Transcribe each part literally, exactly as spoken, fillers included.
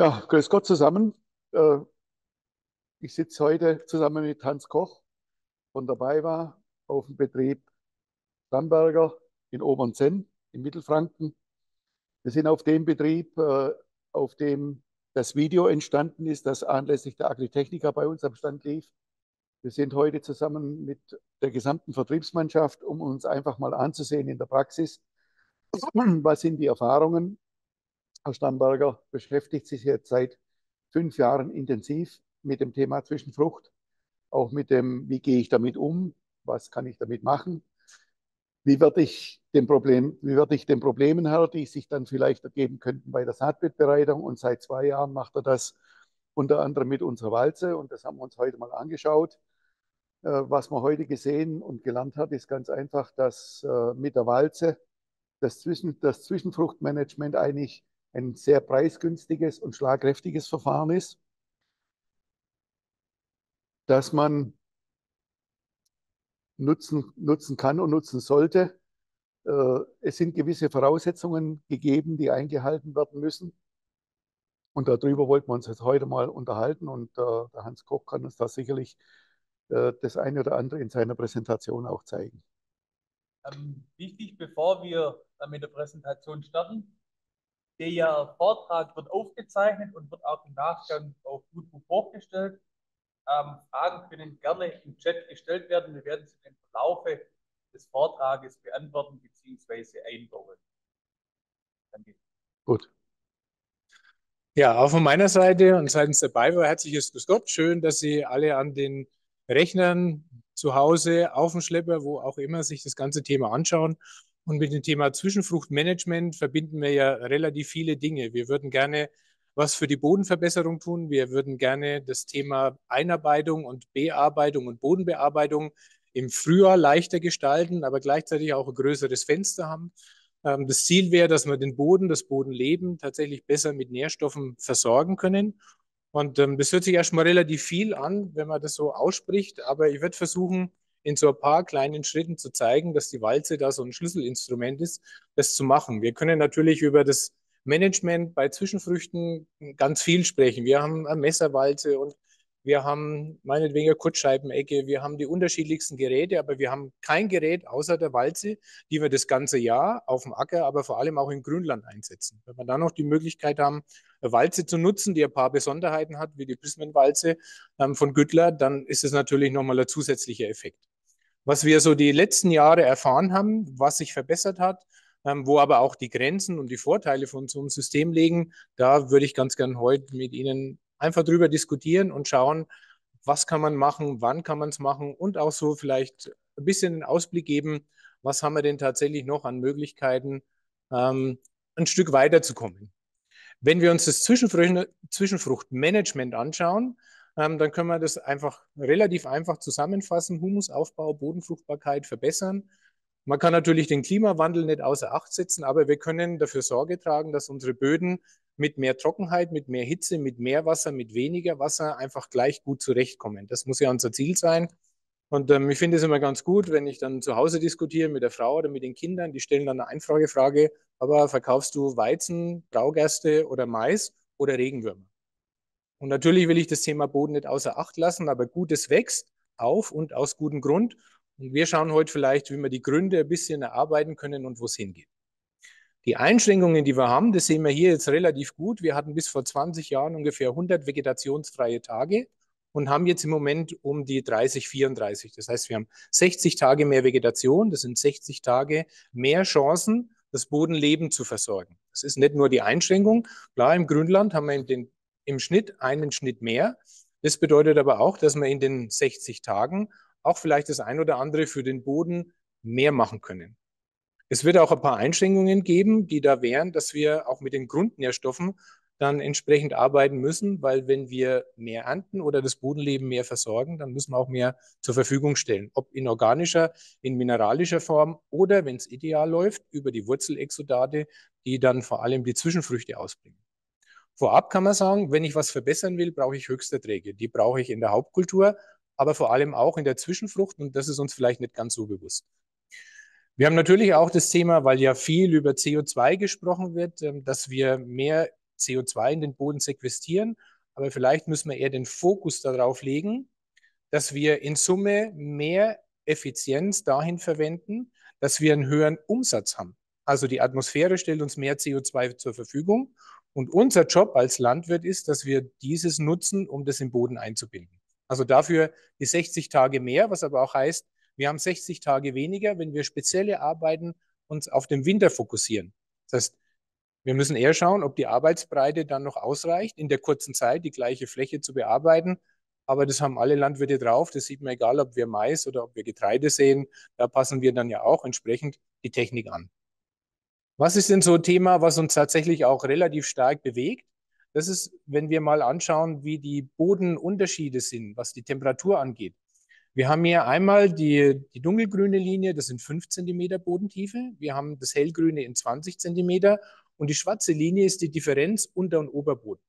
Ja, grüß Gott zusammen. Äh, Ich sitze heute zusammen mit Hans Koch von der BayWa auf dem Betrieb Bamberger in Obernsenn in Mittelfranken. Wir sind auf dem Betrieb, äh, auf dem das Video entstanden ist, das anlässlich der Agritechnica bei uns am Stand lief. Wir sind heute zusammen mit der gesamten Vertriebsmannschaft, um uns einfach mal anzusehen in der Praxis, was sind die Erfahrungen. Herr Stamberger beschäftigt sich jetzt seit fünf Jahren intensiv mit dem Thema Zwischenfrucht, auch mit dem, wie gehe ich damit um, was kann ich damit machen, wie werde ich dem Problem, wie werde ich den Problemen Herr, die sich dann vielleicht ergeben könnten bei der Saatbettbereitung. Und seit zwei Jahren macht er das unter anderem mit unserer Walze und das haben wir uns heute mal angeschaut. Äh, Was man heute gesehen und gelernt hat, ist ganz einfach, dass äh, mit der Walze das, Zwischen, das Zwischenfruchtmanagement eigentlich ein sehr preisgünstiges und schlagkräftiges Verfahren ist, das man nutzen, nutzen kann und nutzen sollte. Äh, Es sind gewisse Voraussetzungen gegeben, die eingehalten werden müssen. Und darüber wollten wir uns jetzt heute mal unterhalten. Und äh, der Hans Koch kann uns da sicherlich äh, das eine oder andere in seiner Präsentation auch zeigen. Ähm, wichtig, bevor wir äh, mit der Präsentation starten, der Vortrag wird aufgezeichnet und wird auch im Nachgang auf YouTube hochgestellt. Ähm, Fragen können gerne im Chat gestellt werden. Wir werden sie im Verlaufe des Vortrages beantworten bzw. einbauen. Danke. Gut. Ja, auch von meiner Seite und seitens der BayWa herzliches Grüß Gott. Schön, dass Sie alle an den Rechnern zu Hause, auf dem Schlepper, wo auch immer, sich das ganze Thema anschauen. Und mit dem Thema Zwischenfruchtmanagement verbinden wir ja relativ viele Dinge. Wir würden gerne was für die Bodenverbesserung tun. Wir würden gerne das Thema Einarbeitung und Bearbeitung und Bodenbearbeitung im Frühjahr leichter gestalten, aber gleichzeitig auch ein größeres Fenster haben. Das Ziel wäre, dass wir den Boden, das Bodenleben tatsächlich besser mit Nährstoffen versorgen können. Und ähm, das hört sich erstmal relativ viel an, wenn man das so ausspricht. Aber ich werde versuchen, in so ein paar kleinen Schritten zu zeigen, dass die Walze da so ein Schlüsselinstrument ist, das zu machen. Wir können natürlich über das Management bei Zwischenfrüchten ganz viel sprechen. Wir haben eine Messerwalze und wir haben meinetwegen eine Kurzscheibenecke, wir haben die unterschiedlichsten Geräte, aber wir haben kein Gerät außer der Walze, die wir das ganze Jahr auf dem Acker, aber vor allem auch im Grünland einsetzen. Wenn wir dann noch die Möglichkeit haben, eine Walze zu nutzen, die ein paar Besonderheiten hat, wie die Prismenwalze ähm, von Güttler, dann ist es natürlich nochmal ein zusätzlicher Effekt. Was wir so die letzten Jahre erfahren haben, was sich verbessert hat, ähm, wo aber auch die Grenzen und die Vorteile von so einem System liegen, da würde ich ganz gern heute mit Ihnen einfach drüber diskutieren und schauen, was kann man machen, wann kann man es machen und auch so vielleicht ein bisschen einen Ausblick geben, was haben wir denn tatsächlich noch an Möglichkeiten, ähm, ein Stück weiterzukommen. Wenn wir uns das Zwischenfrucht, Zwischenfruchtmanagement anschauen, ähm, dann können wir das einfach relativ einfach zusammenfassen. Humusaufbau, Bodenfruchtbarkeit verbessern. Man kann natürlich den Klimawandel nicht außer Acht setzen, aber wir können dafür Sorge tragen, dass unsere Böden mit mehr Trockenheit, mit mehr Hitze, mit mehr Wasser, mit weniger Wasser einfach gleich gut zurechtkommen. Das muss ja unser Ziel sein. Und ähm, ich finde es immer ganz gut, wenn ich dann zu Hause diskutiere mit der Frau oder mit den Kindern, die stellen dann eine Einfragefrage, aber verkaufst du Weizen, Braugerste oder Mais oder Regenwürmer? Und natürlich will ich das Thema Boden nicht außer Acht lassen, aber Gutes wächst auf und aus gutem Grund. Und wir schauen heute vielleicht, wie wir die Gründe ein bisschen erarbeiten können und wo es hingeht. Die Einschränkungen, die wir haben, das sehen wir hier jetzt relativ gut. Wir hatten bis vor zwanzig Jahren ungefähr hundert vegetationsfreie Tage und haben jetzt im Moment um die dreißig, vierunddreißig. Das heißt, wir haben sechzig Tage mehr Vegetation. Das sind sechzig Tage mehr Chancen, das Bodenleben zu versorgen. Das ist nicht nur die Einschränkung. Klar, im Grünland haben wir in den, im Schnitt einen Schnitt mehr. Das bedeutet aber auch, dass wir in den sechzig Tagen auch vielleicht das ein oder andere für den Boden mehr machen können. Es wird auch ein paar Einschränkungen geben, die da wären, dass wir auch mit den Grundnährstoffen dann entsprechend arbeiten müssen, weil wenn wir mehr ernten oder das Bodenleben mehr versorgen, dann müssen wir auch mehr zur Verfügung stellen. Ob in organischer, in mineralischer Form oder, wenn es ideal läuft, über die Wurzelexudate, die dann vor allem die Zwischenfrüchte ausbringen. Vorab kann man sagen, wenn ich was verbessern will, brauche ich Höchsterträge. Die brauche ich in der Hauptkultur, aber vor allem auch in der Zwischenfrucht und das ist uns vielleicht nicht ganz so bewusst. Wir haben natürlich auch das Thema, weil ja viel über C O zwei gesprochen wird, dass wir mehr C O zwei in den Boden sequestrieren, aber vielleicht müssen wir eher den Fokus darauf legen, dass wir in Summe mehr Effizienz dahin verwenden, dass wir einen höheren Umsatz haben. Also die Atmosphäre stellt uns mehr C O zwei zur Verfügung und unser Job als Landwirt ist, dass wir dieses nutzen, um das im Boden einzubinden. Also dafür die sechzig Tage mehr, was aber auch heißt, wir haben sechzig Tage weniger, wenn wir spezielle Arbeiten uns auf den Winter fokussieren. Das heißt, wir müssen eher schauen, ob die Arbeitsbreite dann noch ausreicht, in der kurzen Zeit die gleiche Fläche zu bearbeiten. Aber das haben alle Landwirte drauf. Das sieht man, egal ob wir Mais oder ob wir Getreide sehen. Da passen wir dann ja auch entsprechend die Technik an. Was ist denn so ein Thema, was uns tatsächlich auch relativ stark bewegt? Das ist, wenn wir mal anschauen, wie die Bodenunterschiede sind, was die Temperatur angeht. Wir haben hier einmal die, die dunkelgrüne Linie, das sind fünf Zentimeter Bodentiefe. Wir haben das hellgrüne in zwanzig Zentimeter und die schwarze Linie ist die Differenz Unter- und Oberboden.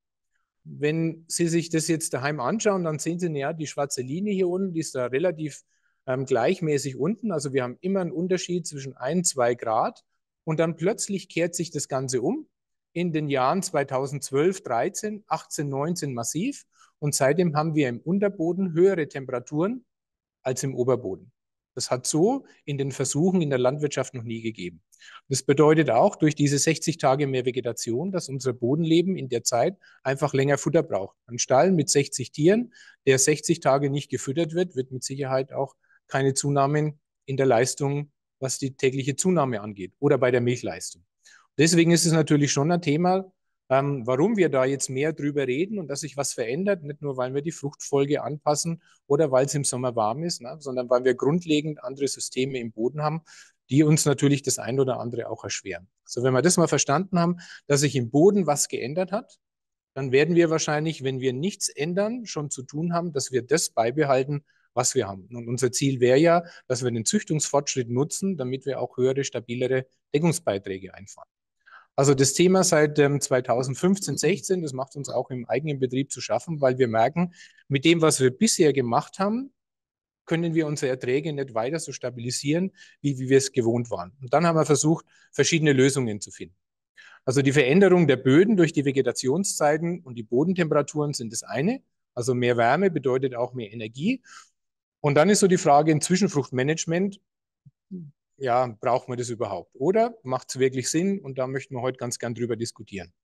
Wenn Sie sich das jetzt daheim anschauen, dann sehen Sie, ja, die schwarze Linie hier unten, die ist da relativ ähm, gleichmäßig unten. Also wir haben immer einen Unterschied zwischen ein, zwei Grad und dann plötzlich kehrt sich das Ganze um. In den Jahren zweitausendzwölf, dreizehn, achtzehn, neunzehn massiv und seitdem haben wir im Unterboden höhere Temperaturen als im Oberboden. Das hat so in den Versuchen in der Landwirtschaft noch nie gegeben. Das bedeutet auch durch diese sechzig Tage mehr Vegetation, dass unser Bodenleben in der Zeit einfach länger Futter braucht. Ein Stall mit sechzig Tieren, der sechzig Tage nicht gefüttert wird, wird mit Sicherheit auch keine Zunahmen in der Leistung, was die tägliche Zunahme angeht oder bei der Milchleistung. Deswegen ist es natürlich schon ein Thema, ähm, warum wir da jetzt mehr drüber reden und dass sich was verändert, nicht nur, weil wir die Fruchtfolge anpassen oder weil es im Sommer warm ist, ne, sondern weil wir grundlegend andere Systeme im Boden haben, die uns natürlich das ein oder andere auch erschweren. Also wenn wir das mal verstanden haben, dass sich im Boden was geändert hat, dann werden wir wahrscheinlich, wenn wir nichts ändern, schon zu tun haben, dass wir das beibehalten, was wir haben. Und unser Ziel wäre ja, dass wir den Züchtungsfortschritt nutzen, damit wir auch höhere, stabilere Deckungsbeiträge einfahren. Also das Thema seit ähm, zweitausendfünfzehn, sechzehn, das macht uns auch im eigenen Betrieb zu schaffen, weil wir merken, mit dem, was wir bisher gemacht haben, können wir unsere Erträge nicht weiter so stabilisieren, wie, wie wir es gewohnt waren. Und dann haben wir versucht, verschiedene Lösungen zu finden. Also die Veränderung der Böden durch die Vegetationszeiten und die Bodentemperaturen sind das eine. Also mehr Wärme bedeutet auch mehr Energie. Und dann ist so die Frage im Zwischenfruchtmanagement, ja, braucht man das überhaupt? Oder macht es wirklich Sinn? Und da möchten wir heute ganz gern drüber diskutieren.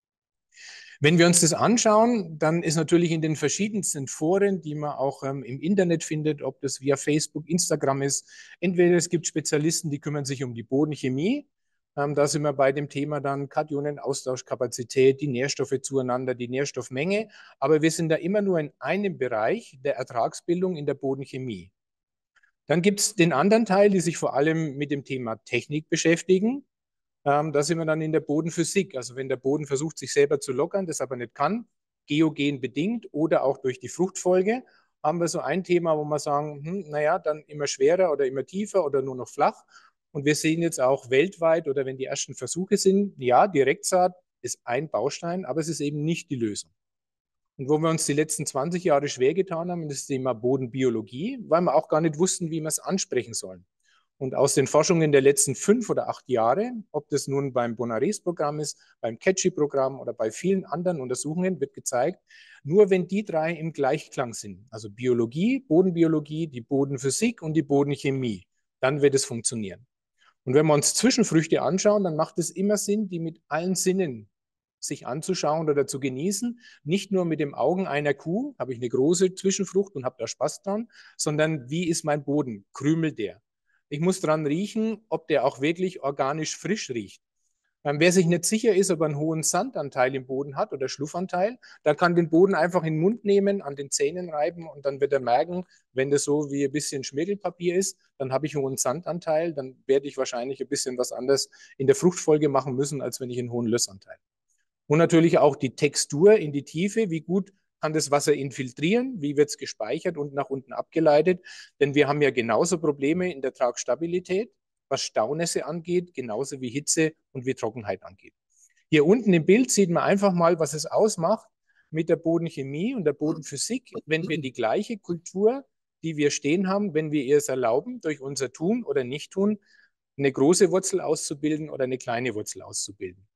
Wenn wir uns das anschauen, dann ist natürlich in den verschiedensten Foren, die man auch ähm, im Internet findet, ob das via Facebook, Instagram ist, entweder es gibt Spezialisten, die kümmern sich um die Bodenchemie. Ähm, da sind wir bei dem Thema dann Kationenaustauschkapazität, die Nährstoffe zueinander, die Nährstoffmenge. Aber wir sind da immer nur in einem Bereich der Ertragsbildung in der Bodenchemie. Dann gibt es den anderen Teil, die sich vor allem mit dem Thema Technik beschäftigen. Ähm, da sind wir dann in der Bodenphysik. Also wenn der Boden versucht, sich selber zu lockern, das aber nicht kann, geogen bedingt oder auch durch die Fruchtfolge, haben wir so ein Thema, wo wir sagen, hm, naja, dann immer schwerer oder immer tiefer oder nur noch flach. Und wir sehen jetzt auch weltweit oder wenn die ersten Versuche sind, ja, Direktsaat ist ein Baustein, aber es ist eben nicht die Lösung. Und wo wir uns die letzten zwanzig Jahre schwer getan haben, ist das Thema Bodenbiologie, weil wir auch gar nicht wussten, wie wir es ansprechen sollen. Und aus den Forschungen der letzten fünf oder acht Jahre, ob das nun beim Bonares-Programm ist, beim Catchy-Programm oder bei vielen anderen Untersuchungen, wird gezeigt, nur wenn die drei im Gleichklang sind, also Biologie, Bodenbiologie, die Bodenphysik und die Bodenchemie, dann wird es funktionieren. Und wenn wir uns Zwischenfrüchte anschauen, dann macht es immer Sinn, die mit allen Sinnen sich anzuschauen oder zu genießen. Nicht nur mit den Augen einer Kuh, habe ich eine große Zwischenfrucht und habe da Spaß dran, sondern wie ist mein Boden? Krümelt der? Ich muss dran riechen, ob der auch wirklich organisch frisch riecht. Ähm, wer sich nicht sicher ist, ob er einen hohen Sandanteil im Boden hat oder Schluffanteil, der kann den Boden einfach in den Mund nehmen, an den Zähnen reiben und dann wird er merken, wenn das so wie ein bisschen Schmirgelpapier ist, dann habe ich einen hohen Sandanteil, dann werde ich wahrscheinlich ein bisschen was anderes in der Fruchtfolge machen müssen, als wenn ich einen hohen Lössanteil. Und natürlich auch die Textur in die Tiefe, wie gut kann das Wasser infiltrieren, wie wird es gespeichert und nach unten abgeleitet, denn wir haben ja genauso Probleme in der Tragstabilität, was Staunässe angeht, genauso wie Hitze und wie Trockenheit angeht. Hier unten im Bild sieht man einfach mal, was es ausmacht mit der Bodenchemie und der Bodenphysik, wenn wir die gleiche Kultur, die wir stehen haben, wenn wir ihr es erlauben, durch unser Tun oder Nicht-Tun, eine große Wurzel auszubilden oder eine kleine Wurzel auszubilden.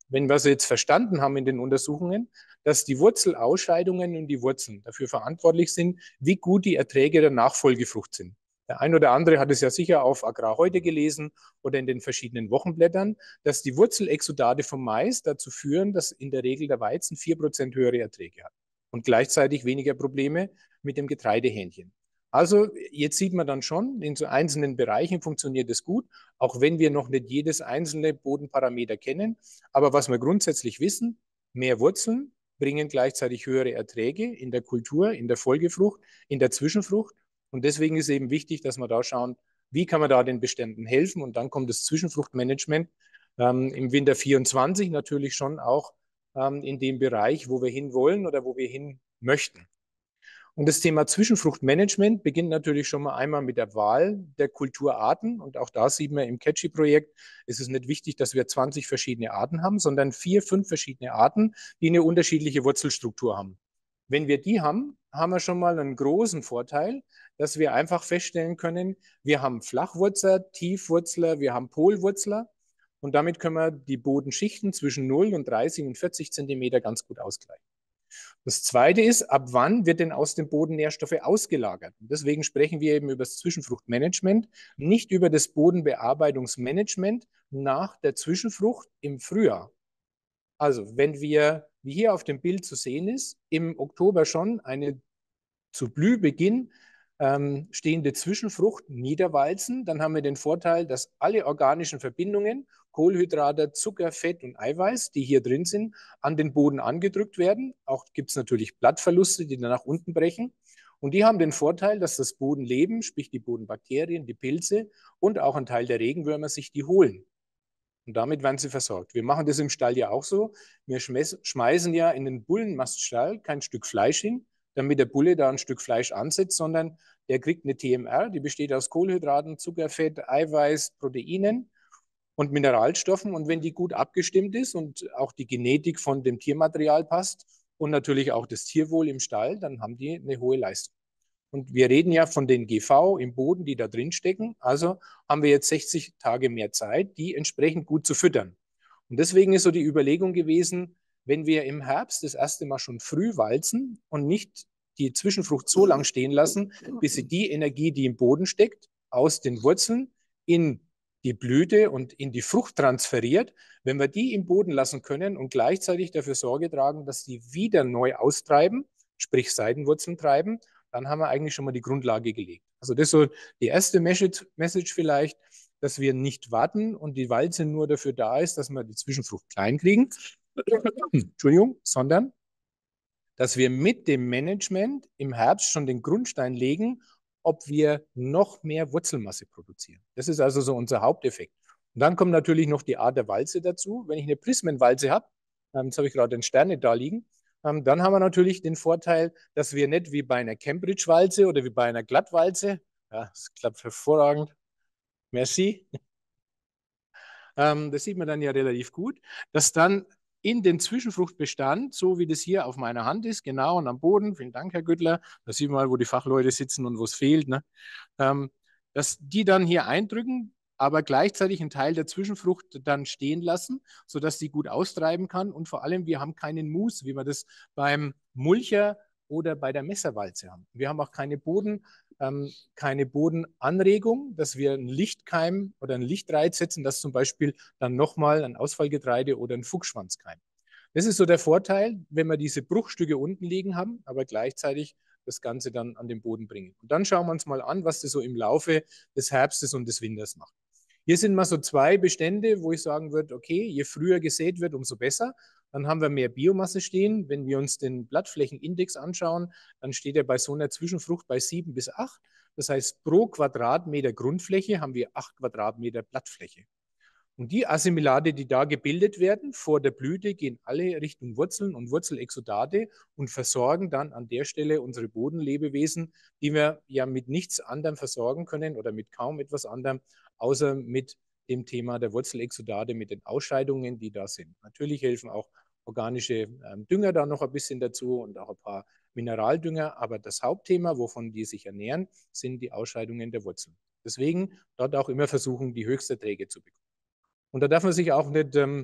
wenn wir sie jetzt verstanden haben in den Untersuchungen, dass die Wurzelausscheidungen und die Wurzeln dafür verantwortlich sind, wie gut die Erträge der Nachfolgefrucht sind. Der ein oder andere hat es ja sicher auf Agrar heute gelesen oder in den verschiedenen Wochenblättern, dass die Wurzelexudate vom Mais dazu führen, dass in der Regel der Weizen vier Prozent höhere Erträge hat und gleichzeitig weniger Probleme mit dem Getreidehähnchen. Also jetzt sieht man dann schon, in so einzelnen Bereichen funktioniert es gut, auch wenn wir noch nicht jedes einzelne Bodenparameter kennen. Aber was wir grundsätzlich wissen, mehr Wurzeln bringen gleichzeitig höhere Erträge in der Kultur, in der Folgefrucht, in der Zwischenfrucht. Und deswegen ist eben wichtig, dass wir da schauen, wie kann man da den Beständen helfen. Und dann kommt das Zwischenfruchtmanagement ähm, im Winter vierundzwanzig natürlich schon auch ähm, in dem Bereich, wo wir hinwollen oder wo wir hin möchten. Und das Thema Zwischenfruchtmanagement beginnt natürlich schon mal einmal mit der Wahl der Kulturarten. Und auch da sieht man im Catchy-Projekt, ist es nicht wichtig, dass wir zwanzig verschiedene Arten haben, sondern vier, fünf verschiedene Arten, die eine unterschiedliche Wurzelstruktur haben. Wenn wir die haben, haben wir schon mal einen großen Vorteil, dass wir einfach feststellen können, wir haben Flachwurzler, Tiefwurzler, wir haben Polwurzler. Und damit können wir die Bodenschichten zwischen null und dreißig und vierzig Zentimeter ganz gut ausgleichen. Das Zweite ist, ab wann wird denn aus dem Boden Nährstoffe ausgelagert? Und deswegen sprechen wir eben über das Zwischenfruchtmanagement, nicht über das Bodenbearbeitungsmanagement nach der Zwischenfrucht im Frühjahr. Also wenn wir, wie hier auf dem Bild zu sehen ist, im Oktober schon eine zu Blühbeginn ähm, stehende Zwischenfrucht niederwalzen, dann haben wir den Vorteil, dass alle organischen Verbindungen, Kohlenhydrate, Zucker, Fett und Eiweiß, die hier drin sind, an den Boden angedrückt werden. Auch gibt es natürlich Blattverluste, die dann nach unten brechen. Und die haben den Vorteil, dass das Bodenleben, sprich die Bodenbakterien, die Pilze und auch ein Teil der Regenwürmer sich die holen. Und damit werden sie versorgt. Wir machen das im Stall ja auch so. Wir schmeißen ja in den Bullenmaststall kein Stück Fleisch hin, damit der Bulle da ein Stück Fleisch ansetzt, sondern der kriegt eine T M R, die besteht aus Kohlenhydraten, Zucker, Fett, Eiweiß, Proteinen und Mineralstoffen. Und wenn die gut abgestimmt ist und auch die Genetik von dem Tiermaterial passt und natürlich auch das Tierwohl im Stall, dann haben die eine hohe Leistung. Und wir reden ja von den G V im Boden, die da drin stecken. Also haben wir jetzt sechzig Tage mehr Zeit, die entsprechend gut zu füttern. Und deswegen ist so die Überlegung gewesen, wenn wir im Herbst das erste Mal schon früh walzen und nicht die Zwischenfrucht so lang stehen lassen, bis sie die Energie, die im Boden steckt, aus den Wurzeln in die Blüte und in die Frucht transferiert, wenn wir die im Boden lassen können und gleichzeitig dafür Sorge tragen, dass die wieder neu austreiben, sprich Seitenwurzeln treiben, dann haben wir eigentlich schon mal die Grundlage gelegt. Also das ist so die erste Message vielleicht, dass wir nicht warten und die Walze nur dafür da ist, dass wir die Zwischenfrucht klein kriegen, Entschuldigung, sondern dass wir mit dem Management im Herbst schon den Grundstein legen, ob wir noch mehr Wurzelmasse produzieren. Das ist also so unser Haupteffekt. Und dann kommt natürlich noch die Art der Walze dazu. Wenn ich eine Prismenwalze habe, jetzt habe ich gerade den Sterne da liegen, dann haben wir natürlich den Vorteil, dass wir nicht wie bei einer Cambridge-Walze oder wie bei einer Glattwalze, ja, das klappt hervorragend, merci, ähm, das sieht man dann ja relativ gut, dass dann in den Zwischenfruchtbestand, so wie das hier auf meiner Hand ist, genau und am Boden, vielen Dank, Herr Güttler, da sieht man mal, wo die Fachleute sitzen und wo es fehlt, ne? ähm, dass die dann hier eindrücken, aber gleichzeitig einen Teil der Zwischenfrucht dann stehen lassen, sodass die gut austreiben kann. Und vor allem, wir haben keinen Mus, wie wir das beim Mulcher oder bei der Messerwalze haben. Wir haben auch keine Boden, ähm, keine Bodenanregung, dass wir einen Lichtkeim oder einen Lichtreiz setzen, dass zum Beispiel dann nochmal ein Ausfallgetreide oder ein Fuchsschwanzkeim. Das ist so der Vorteil, wenn wir diese Bruchstücke unten liegen haben, aber gleichzeitig das Ganze dann an den Boden bringen. Und dann schauen wir uns mal an, was das so im Laufe des Herbstes und des Winters macht. Hier sind mal so zwei Bestände, wo ich sagen würde, okay, je früher gesät wird, umso besser. Dann haben wir mehr Biomasse stehen. Wenn wir uns den Blattflächenindex anschauen, dann steht er bei so einer Zwischenfrucht bei sieben bis acht. Das heißt, pro Quadratmeter Grundfläche haben wir acht Quadratmeter Blattfläche. Und die Assimilate, die da gebildet werden vor der Blüte, gehen alle Richtung Wurzeln und Wurzelexudate und versorgen dann an der Stelle unsere Bodenlebewesen, die wir ja mit nichts anderem versorgen können oder mit kaum etwas anderem, außer mit dem Thema der Wurzelexudate, mit den Ausscheidungen, die da sind. Natürlich helfen auch organische ähm, Dünger da noch ein bisschen dazu und auch ein paar Mineraldünger, aber das Hauptthema, wovon die sich ernähren, sind die Ausscheidungen der Wurzeln. Deswegen dort auch immer versuchen, die Höchsterträge zu bekommen. Und da darf man sich auch nicht ähm,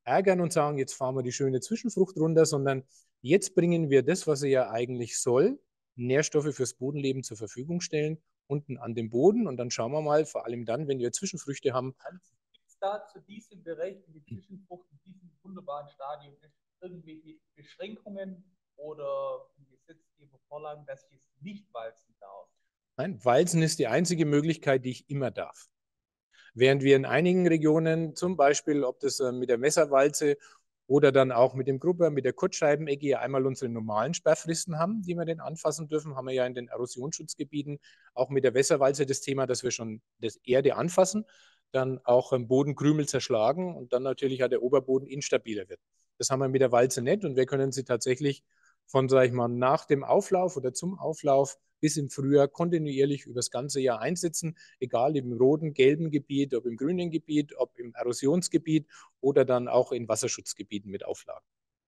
ärgern und sagen, jetzt fahren wir die schöne Zwischenfrucht runter, sondern jetzt bringen wir das, was sie ja eigentlich soll, Nährstoffe fürs Bodenleben zur Verfügung stellen, unten an dem Boden. Und dann schauen wir mal, vor allem dann, wenn wir Zwischenfrüchte haben. Gibt es da zu diesem Bereich, in der Zwischenfrucht, in diesem wunderbaren Stadium, irgendwelche Beschränkungen oder Gesetzgeber Vorlagen, dass ich es nicht walzen darf? Nein, walzen ist die einzige Möglichkeit, die ich immer darf. Während wir in einigen Regionen, zum Beispiel, ob das mit der Messerwalze oder dann auch mit dem Grupper, mit der Kurzscheibenegge, ja einmal unsere normalen Sperrfristen haben, die wir dann anfassen dürfen, haben wir ja in den Erosionsschutzgebieten auch mit der Messerwalze das Thema, dass wir schon das Erde anfassen, dann auch im Boden Krümel zerschlagen und dann natürlich auch der Oberboden instabiler wird. Das haben wir mit der Walze nicht und wir können sie tatsächlich von, sage ich mal, nach dem Auflauf oder zum Auflauf bis im Frühjahr kontinuierlich über das ganze Jahr einsetzen, egal im roten, gelben Gebiet, ob im grünen Gebiet, ob im Erosionsgebiet oder dann auch in Wasserschutzgebieten mit Auflagen.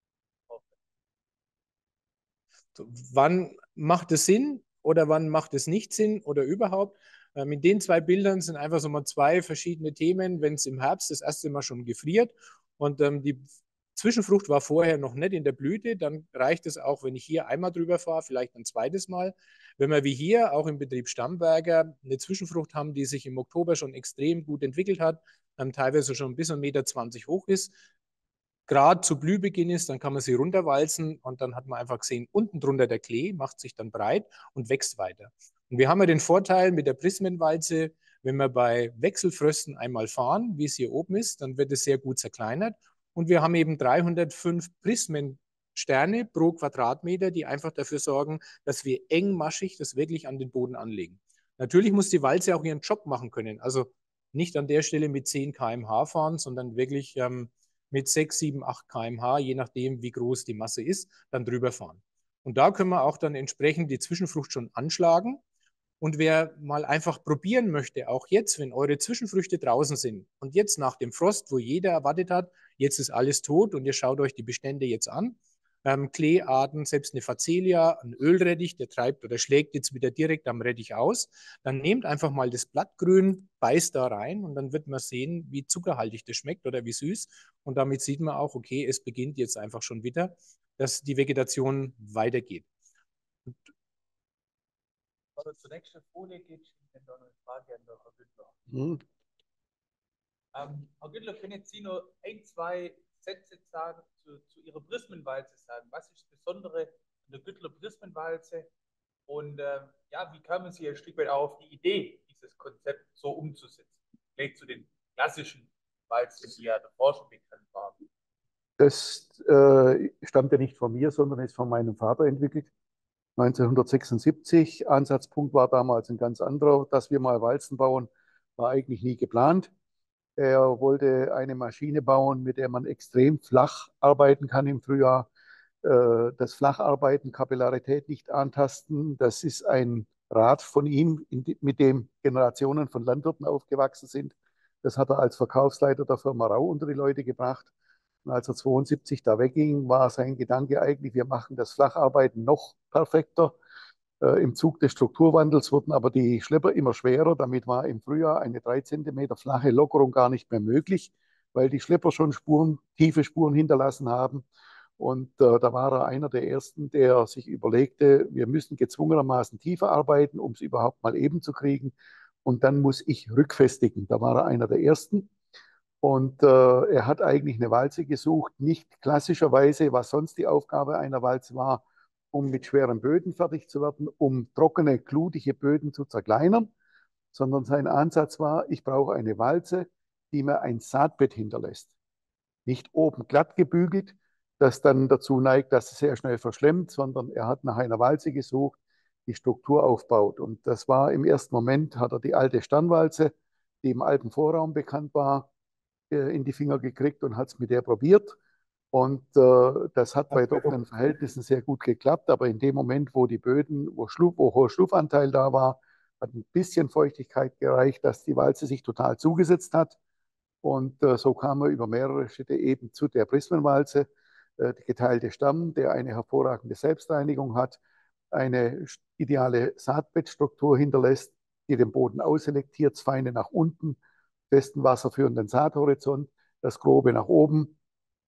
So, wann macht es Sinn oder wann macht es nicht Sinn oder überhaupt? Ähm, in den zwei Bildern sind einfach so mal zwei verschiedene Themen, wenn es im Herbst das erste Mal schon gefriert und ähm, die Zwischenfrucht war vorher noch nicht in der Blüte, dann reicht es auch, wenn ich hier einmal drüber fahre, vielleicht ein zweites Mal. Wenn wir wie hier auch im Betrieb Stammberger eine Zwischenfrucht haben, die sich im Oktober schon extrem gut entwickelt hat, ähm, teilweise schon bis ein Meter zwanzig hoch ist, gerade zu Blühbeginn ist, dann kann man sie runterwalzen und dann hat man einfach gesehen, unten drunter der Klee macht sich dann breit und wächst weiter. Und wir haben ja den Vorteil mit der Prismenwalze, wenn wir bei Wechselfrösten einmal fahren, wie es hier oben ist, dann wird es sehr gut zerkleinert. Und wir haben eben dreihundertfünf Prismensterne pro Quadratmeter, die einfach dafür sorgen, dass wir engmaschig das wirklich an den Boden anlegen. Natürlich muss die Walze auch ihren Job machen können. Also nicht an der Stelle mit zehn Kilometer pro Stunde fahren, sondern wirklich ähm, mit sechs, sieben, acht Kilometer pro Stunde, je nachdem, wie groß die Masse ist, dann drüber fahren. Und da können wir auch dann entsprechend die Zwischenfrucht schon anschlagen. Und wer mal einfach probieren möchte, auch jetzt, wenn eure Zwischenfrüchte draußen sind und jetzt nach dem Frost, wo jeder erwartet hat, jetzt ist alles tot und ihr schaut euch die Bestände jetzt an, ähm, Kleearten, selbst eine Facelia, ein Ölrettich, der treibt oder schlägt jetzt wieder direkt am Rettich aus, dann nehmt einfach mal das Blattgrün, beißt da rein und dann wird man sehen, wie zuckerhaltig das schmeckt oder wie süß. Und damit sieht man auch, okay, es beginnt jetzt einfach schon wieder, dass die Vegetation weitergeht. Und Wenn wir zur nächsten Folie geht, steht noch eine Frage an der Herr Güttler. Hm. Ähm, Herr Güttler, können Sie nur ein, zwei Sätze sagen zu, zu Ihrer Prismenwalze sagen? Was ist das Besondere an der Güttler Prismenwalze? Und äh, ja, wie kamen Sie ein Stück weit auf die Idee, dieses Konzept so umzusetzen? Vielleicht zu den klassischen Walzen, die ja davor schon bekannt waren. Das äh, stammt ja nicht von mir, sondern ist von meinem Vater entwickelt. neunzehnhundertsechsundsiebzig. Ansatzpunkt war damals ein ganz anderer. Dass wir mal Walzen bauen, war eigentlich nie geplant. Er wollte eine Maschine bauen, mit der man extrem flach arbeiten kann im Frühjahr. Äh, Das Flacharbeiten, Kapillarität nicht antasten, das ist ein Rat von ihm, mit dem Generationen von Landwirten aufgewachsen sind. Das hat er als Verkaufsleiter der Firma Rau unter die Leute gebracht. Und als er zweiundsiebzig da wegging, war sein Gedanke eigentlich, wir machen das Flacharbeiten noch perfekter. Äh, Im Zug des Strukturwandels wurden aber die Schlepper immer schwerer. Damit war im Frühjahr eine drei Zentimeter flache Lockerung gar nicht mehr möglich, weil die Schlepper schon Spuren, tiefe Spuren hinterlassen haben. Und äh, da war er einer der Ersten, der sich überlegte, wir müssen gezwungenermaßen tiefer arbeiten, um es überhaupt mal eben zu kriegen. Und dann muss ich rückfestigen. Da war er einer der Ersten. Und äh, er hat eigentlich eine Walze gesucht, nicht klassischerweise, was sonst die Aufgabe einer Walze war, um mit schweren Böden fertig zu werden, um trockene, glutige Böden zu zerkleinern, sondern sein Ansatz war, ich brauche eine Walze, die mir ein Saatbett hinterlässt. Nicht oben glatt gebügelt, das dann dazu neigt, dass es sehr schnell verschlemmt, sondern er hat nach einer Walze gesucht, die Struktur aufbaut. Und das war im ersten Moment, hat er die alte Sternwalze, die im Alpenvorraum bekannt war, in die Finger gekriegt und hat es mit der probiert. Und äh, das hat bei trockenen Verhältnissen sehr gut geklappt. Aber in dem Moment, wo die Böden, wo, Schluff, wo hoher Schluffanteil da war, hat ein bisschen Feuchtigkeit gereicht, dass die Walze sich total zugesetzt hat. Und äh, so kam er über mehrere Schritte eben zu der Prismenwalze, äh, der geteilte Stamm, der eine hervorragende Selbstreinigung hat, eine ideale Saatbettstruktur hinterlässt, die den Boden ausselektiert, das Feine nach unten, festen wasserführenden Saathorizont, das Grobe nach oben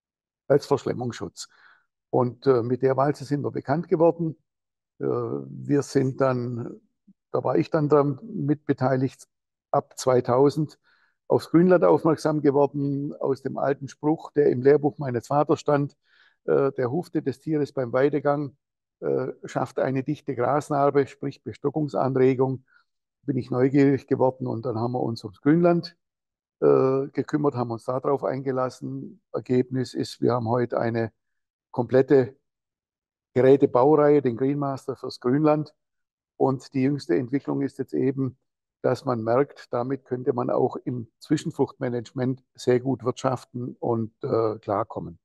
als Verschlemmungsschutz. Und äh, mit der Walze sind wir bekannt geworden. Äh, wir sind dann, da war ich dann damit beteiligt, ab zweitausend aufs Grünland aufmerksam geworden, aus dem alten Spruch, der im Lehrbuch meines Vaters stand, äh, der Hufte des Tieres beim Weidegang äh, schafft eine dichte Grasnarbe, sprich Bestockungsanregung. Bin ich neugierig geworden und dann haben wir uns ums Grünland äh, gekümmert, haben uns darauf eingelassen. Ergebnis ist, wir haben heute eine komplette Gerätebaureihe, den Greenmaster fürs Grünland. Und die jüngste Entwicklung ist jetzt eben, dass man merkt, damit könnte man auch im Zwischenfruchtmanagement sehr gut wirtschaften und äh, klarkommen.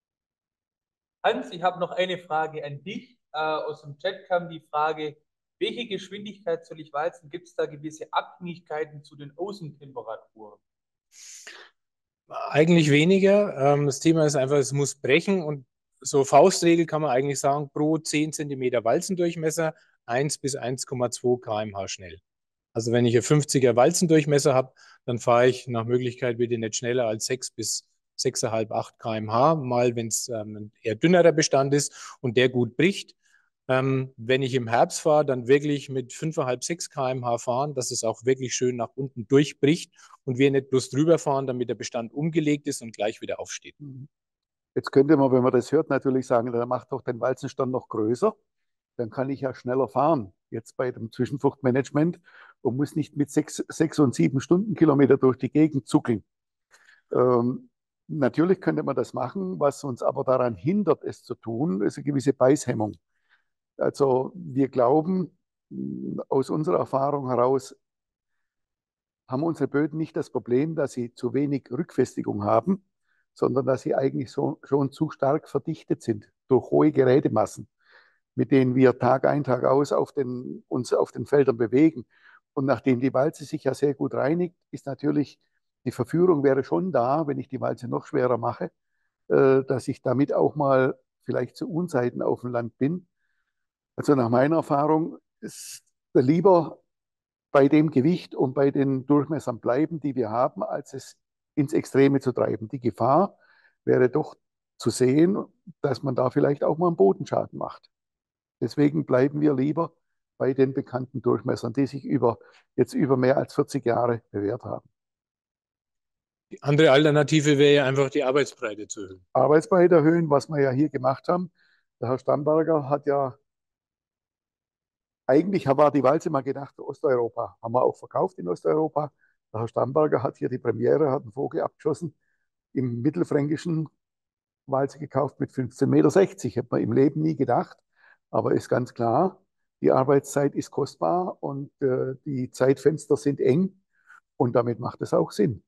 Hans, ich habe noch eine Frage an dich. Äh, aus dem Chat kam die Frage, welche Geschwindigkeit soll ich walzen? Gibt es da gewisse Abhängigkeiten zu den Außentemperaturen? Eigentlich weniger. Ähm, das Thema ist einfach, es muss brechen und so Faustregel kann man eigentlich sagen, pro zehn Zentimeter Walzendurchmesser eins bis eins Komma zwei Kilometer pro Stunde schnell. Also wenn ich einen fünfziger Walzendurchmesser habe, dann fahre ich nach Möglichkeit bitte nicht schneller als sechs bis sechs Komma fünf, acht Kilometer pro Stunde, mal wenn es ähm, ein eher dünnerer Bestand ist und der gut bricht. Ähm, wenn ich im Herbst fahre, dann wirklich mit fünf Komma fünf, sechs Kilometer pro Stunde fahren, dass es auch wirklich schön nach unten durchbricht und wir nicht bloß drüber fahren, damit der Bestand umgelegt ist und gleich wieder aufsteht. Jetzt könnte man, wenn man das hört, natürlich sagen, dann macht doch den Walzenstand noch größer. Dann kann ich ja schneller fahren, jetzt bei dem Zwischenfruchtmanagement, und muss nicht mit sechs, sechs und sieben Stundenkilometer durch die Gegend zuckeln. Ähm, natürlich könnte man das machen, was uns aber daran hindert, es zu tun, ist eine gewisse Beißhemmung. Also wir glauben, aus unserer Erfahrung heraus, haben unsere Böden nicht das Problem, dass sie zu wenig Rückfestigung haben, sondern dass sie eigentlich so, schon zu stark verdichtet sind durch hohe Gerätemassen, mit denen wir Tag ein, Tag aus auf den, uns auf den Feldern bewegen. Und nachdem die Walze sich ja sehr gut reinigt, ist natürlich die Verführung wäre schon da, wenn ich die Walze noch schwerer mache, äh, dass ich damit auch mal vielleicht zu Unzeiten auf dem Land bin. Also nach meiner Erfahrung ist lieber bei dem Gewicht und bei den Durchmessern bleiben, die wir haben, als es ins Extreme zu treiben. Die Gefahr wäre doch zu sehen, dass man da vielleicht auch mal einen Bodenschaden macht. Deswegen bleiben wir lieber bei den bekannten Durchmessern, die sich über, jetzt über mehr als vierzig Jahre bewährt haben. Die andere Alternative wäre ja einfach die Arbeitsbreite zu erhöhen. Arbeitsbreite erhöhen, was wir ja hier gemacht haben. Der Herr Stamberger hat ja, eigentlich war die Walze mal gedacht, Osteuropa. Haben wir auch verkauft in Osteuropa. Der Herr Stamberger hat hier die Premiere, hat einen Vogel abgeschossen, im mittelfränkischen Walze gekauft mit fünfzehn Komma sechzig Meter. Hätte man im Leben nie gedacht. Aber ist ganz klar, die Arbeitszeit ist kostbar und äh, die Zeitfenster sind eng und damit macht es auch Sinn.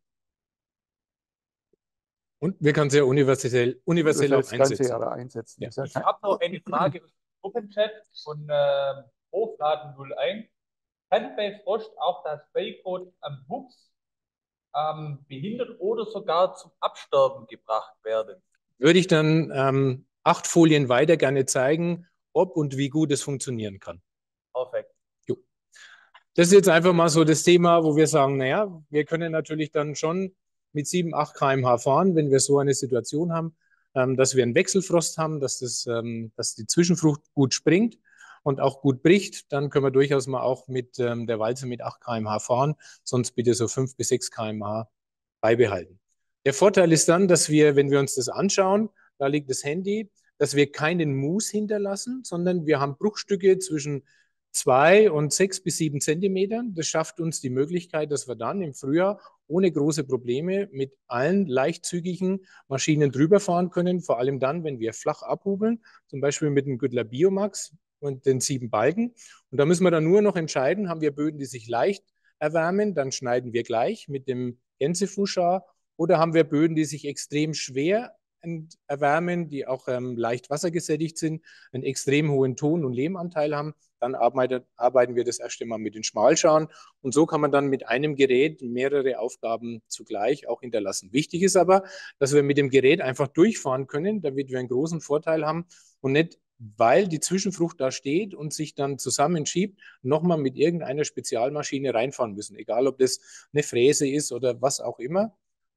Und wir können sie ja universell, universell das auch heißt, das ganze einsetzen. Jahr einsetzen. Ja. Ja Ich habe noch eine Frage im Gruppenchat von äh, Hofladen null eins. Kann bei Frost auch das Beikot am Wuchs ähm, behindert oder sogar zum Absterben gebracht werden? Würde ich dann ähm, acht Folien weiter gerne zeigen, ob und wie gut es funktionieren kann. Perfekt. Jo. Das ist jetzt einfach mal so das Thema, wo wir sagen, naja, wir können natürlich dann schon mit sieben, acht Kilometer pro Stunde fahren, wenn wir so eine Situation haben, ähm, dass wir einen Wechselfrost haben, dass, das, ähm, dass die Zwischenfrucht gut springt und auch gut bricht, dann können wir durchaus mal auch mit ähm, der Walze mit acht Kilometer pro Stunde fahren, sonst bitte so fünf bis sechs Kilometer pro Stunde beibehalten. Der Vorteil ist dann, dass wir, wenn wir uns das anschauen, da liegt das Handy, dass wir keinen Mus hinterlassen, sondern wir haben Bruchstücke zwischen zwei und sechs bis sieben Zentimetern. Das schafft uns die Möglichkeit, dass wir dann im Frühjahr ohne große Probleme mit allen leichtzügigen Maschinen drüber fahren können, vor allem dann, wenn wir flach abhubeln, zum Beispiel mit dem Güttler Biomax und den sieben Balken. Und da müssen wir dann nur noch entscheiden, haben wir Böden, die sich leicht erwärmen, dann schneiden wir gleich mit dem Gänsefuschar, oder haben wir Böden, die sich extrem schwer erwärmen, die auch ähm, leicht wassergesättigt sind, einen extrem hohen Ton- und Lehmanteil haben, dann arbeitet, arbeiten wir das erst einmal mit den Schmalscharen und so kann man dann mit einem Gerät mehrere Aufgaben zugleich auch hinterlassen. Wichtig ist aber, dass wir mit dem Gerät einfach durchfahren können, damit wir einen großen Vorteil haben und nicht, weil die Zwischenfrucht da steht und sich dann zusammenschiebt, nochmal mit irgendeiner Spezialmaschine reinfahren müssen, egal ob das eine Fräse ist oder was auch immer.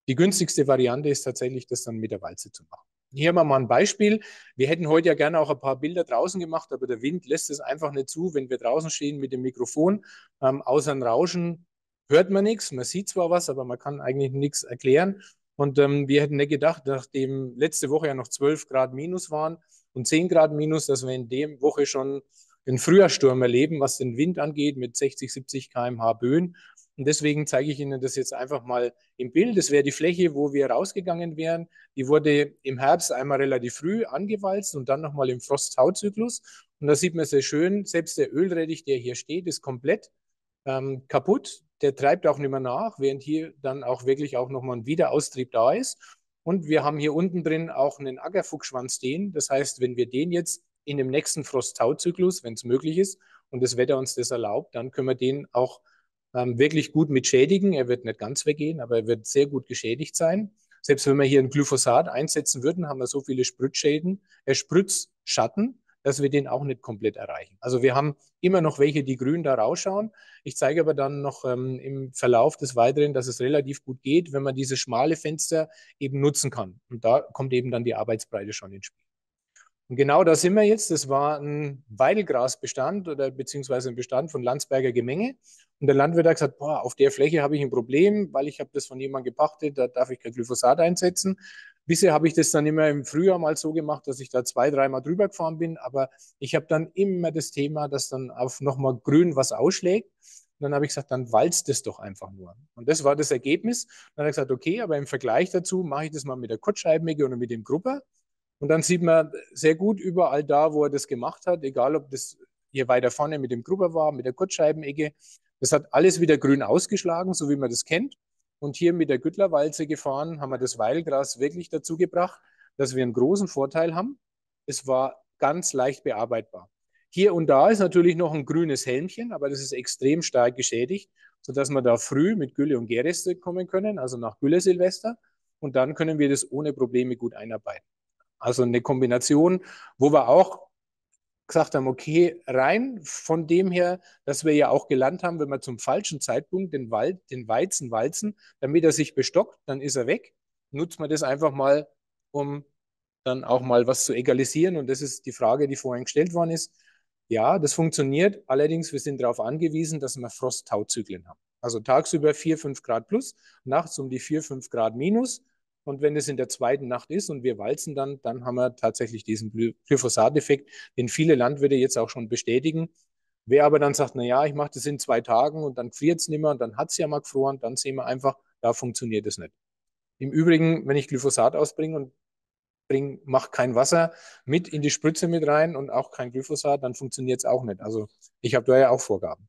Die günstigste Variante ist tatsächlich, das dann mit der Walze zu machen. Hier haben wir mal ein Beispiel. Wir hätten heute ja gerne auch ein paar Bilder draußen gemacht, aber der Wind lässt es einfach nicht zu, wenn wir draußen stehen mit dem Mikrofon. Ähm, außer ein Rauschen hört man nichts. Man sieht zwar was, aber man kann eigentlich nichts erklären. Und ähm, wir hätten nicht gedacht, nachdem letzte Woche ja noch zwölf Grad minus waren und zehn Grad minus, dass wir in der Woche schon einen Frühjahrssturm erleben, was den Wind angeht, mit sechzig, siebzig Kilometer pro Stunde Böen. Und deswegen zeige ich Ihnen das jetzt einfach mal im Bild. Das wäre die Fläche, wo wir rausgegangen wären. Die wurde im Herbst einmal relativ früh angewalzt und dann nochmal im Frost-Tau-Zyklus. Und da sieht man sehr schön, selbst der Ölrettich, der hier steht, ist komplett ähm, kaputt. Der treibt auch nicht mehr nach, während hier dann auch wirklich auch nochmal ein Wiederaustrieb da ist. Und wir haben hier unten drin auch einen Ackerfuchsschwanz stehen. Das heißt, wenn wir den jetzt in dem nächsten Frost-Tau-Zyklus, wenn es möglich ist und das Wetter uns das erlaubt, dann können wir den auch ähm, wirklich gut mit schädigen. Er wird nicht ganz weggehen, aber er wird sehr gut geschädigt sein. Selbst wenn wir hier ein Glyphosat einsetzen würden, haben wir so viele Spritzschäden, äh, Spritzschatten, dass wir den auch nicht komplett erreichen. Also wir haben immer noch welche, die grün da rausschauen. Ich zeige aber dann noch ähm, im Verlauf des Weiteren, dass es relativ gut geht, wenn man diese schmale Fenster eben nutzen kann. Und da kommt eben dann die Arbeitsbreite schon ins Spiel. Und genau da sind wir jetzt. Das war ein Weidelgrasbestand oder beziehungsweise ein Bestand von Landsberger Gemenge. Und der Landwirt hat gesagt, boah, auf der Fläche habe ich ein Problem, weil ich habe das von jemandem gepachtet, da darf ich kein Glyphosat einsetzen. Bisher habe ich das dann immer im Frühjahr mal so gemacht, dass ich da zwei, dreimal drüber gefahren bin. Aber ich habe dann immer das Thema, dass dann auf nochmal grün was ausschlägt. Und dann habe ich gesagt, dann walzt das doch einfach nur. Und das war das Ergebnis. Dann habe ich gesagt, okay, aber im Vergleich dazu mache ich das mal mit der Kurzscheibenmegge oder mit dem Grupper. Und dann sieht man sehr gut überall da, wo er das gemacht hat, egal ob das hier weiter vorne mit dem Grupper war, mit der Kurzscheibenegge. Das hat alles wieder grün ausgeschlagen, so wie man das kennt. Und hier mit der Güttlerwalze gefahren, haben wir das Weilgras wirklich dazu gebracht, dass wir einen großen Vorteil haben. Es war ganz leicht bearbeitbar. Hier und da ist natürlich noch ein grünes Helmchen, aber das ist extrem stark geschädigt, sodass wir da früh mit Gülle und Gärreste kommen können, also nach Gülle-Silvester. Und dann können wir das ohne Probleme gut einarbeiten. Also eine Kombination, wo wir auch gesagt haben, okay, rein von dem her, dass wir ja auch gelernt haben, wenn wir zum falschen Zeitpunkt den, Wald, den Weizen walzen, damit er sich bestockt, dann ist er weg. Nutzt man das einfach mal, um dann auch mal was zu egalisieren. Und das ist die Frage, die vorhin gestellt worden ist. Ja, das funktioniert. Allerdings, wir sind darauf angewiesen, dass wir Frost-Tau-Zyklen haben. Also tagsüber vier, fünf Grad plus, nachts um die vier, fünf Grad minus. Und wenn es in der zweiten Nacht ist und wir walzen dann, dann haben wir tatsächlich diesen Glyphosat-Effekt, den viele Landwirte jetzt auch schon bestätigen. Wer aber dann sagt, na ja, ich mache das in zwei Tagen und dann friert es nicht mehr und dann hat es ja mal gefroren, dann sehen wir einfach, da funktioniert es nicht. Im Übrigen, wenn ich Glyphosat ausbringe und bring, mach kein Wasser mit in die Spritze mit rein und auch kein Glyphosat, dann funktioniert es auch nicht. Also ich habe da ja auch Vorgaben.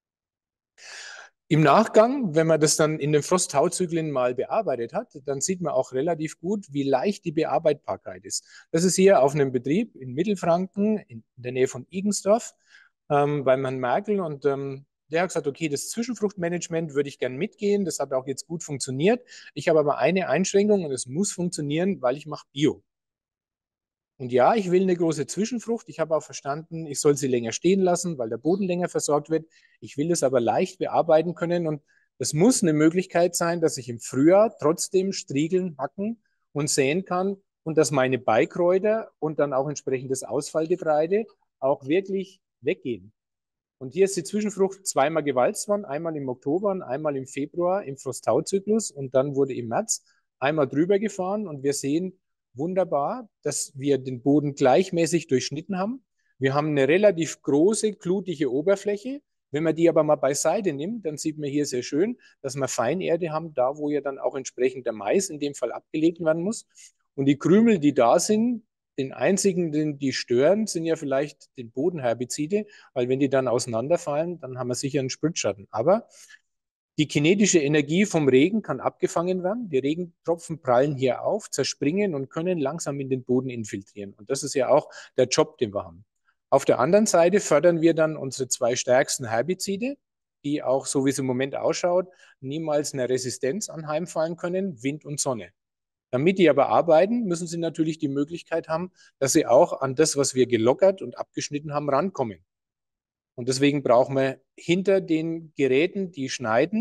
Im Nachgang, wenn man das dann in den Frost-Tau-Zyklen mal bearbeitet hat, dann sieht man auch relativ gut, wie leicht die Bearbeitbarkeit ist. Das ist hier auf einem Betrieb in Mittelfranken, in der Nähe von Igensdorf, ähm, bei Herrn Merkel. Und ähm, der hat gesagt, okay, das Zwischenfruchtmanagement würde ich gerne mitgehen. Das hat auch jetzt gut funktioniert. Ich habe aber eine Einschränkung und es muss funktionieren, weil ich mache Bio. Und ja, ich will eine große Zwischenfrucht. Ich habe auch verstanden, ich soll sie länger stehen lassen, weil der Boden länger versorgt wird. Ich will es aber leicht bearbeiten können. Und es muss eine Möglichkeit sein, dass ich im Frühjahr trotzdem striegeln, hacken und säen kann und dass meine Beikräuter und dann auch entsprechendes Ausfallgetreide auch wirklich weggehen. Und hier ist die Zwischenfrucht zweimal gewalzt worden, einmal im Oktober und einmal im Februar im Frost-Tau-Zyklus und dann wurde im März einmal drüber gefahren und wir sehen, wunderbar, dass wir den Boden gleichmäßig durchschnitten haben. Wir haben eine relativ große, klutige Oberfläche. Wenn man die aber mal beiseite nimmt, dann sieht man hier sehr schön, dass wir Feinerde haben, da wo ja dann auch entsprechend der Mais in dem Fall abgelegt werden muss. Und die Krümel, die da sind, den einzigen, den die stören, sind ja vielleicht die Bodenherbizide, weil wenn die dann auseinanderfallen, dann haben wir sicher einen Spritzschatten. Aber die kinetische Energie vom Regen kann abgefangen werden. Die Regentropfen prallen hier auf, zerspringen und können langsam in den Boden infiltrieren. Und das ist ja auch der Job, den wir haben. Auf der anderen Seite fördern wir dann unsere zwei stärksten Herbizide, die auch, so wie es im Moment ausschaut, niemals eine Resistenz anheimfallen können, Wind und Sonne. Damit die aber arbeiten, müssen sie natürlich die Möglichkeit haben, dass sie auch an das, was wir gelockert und abgeschnitten haben, rankommen. Und deswegen brauchen wir hinter den Geräten, die schneiden,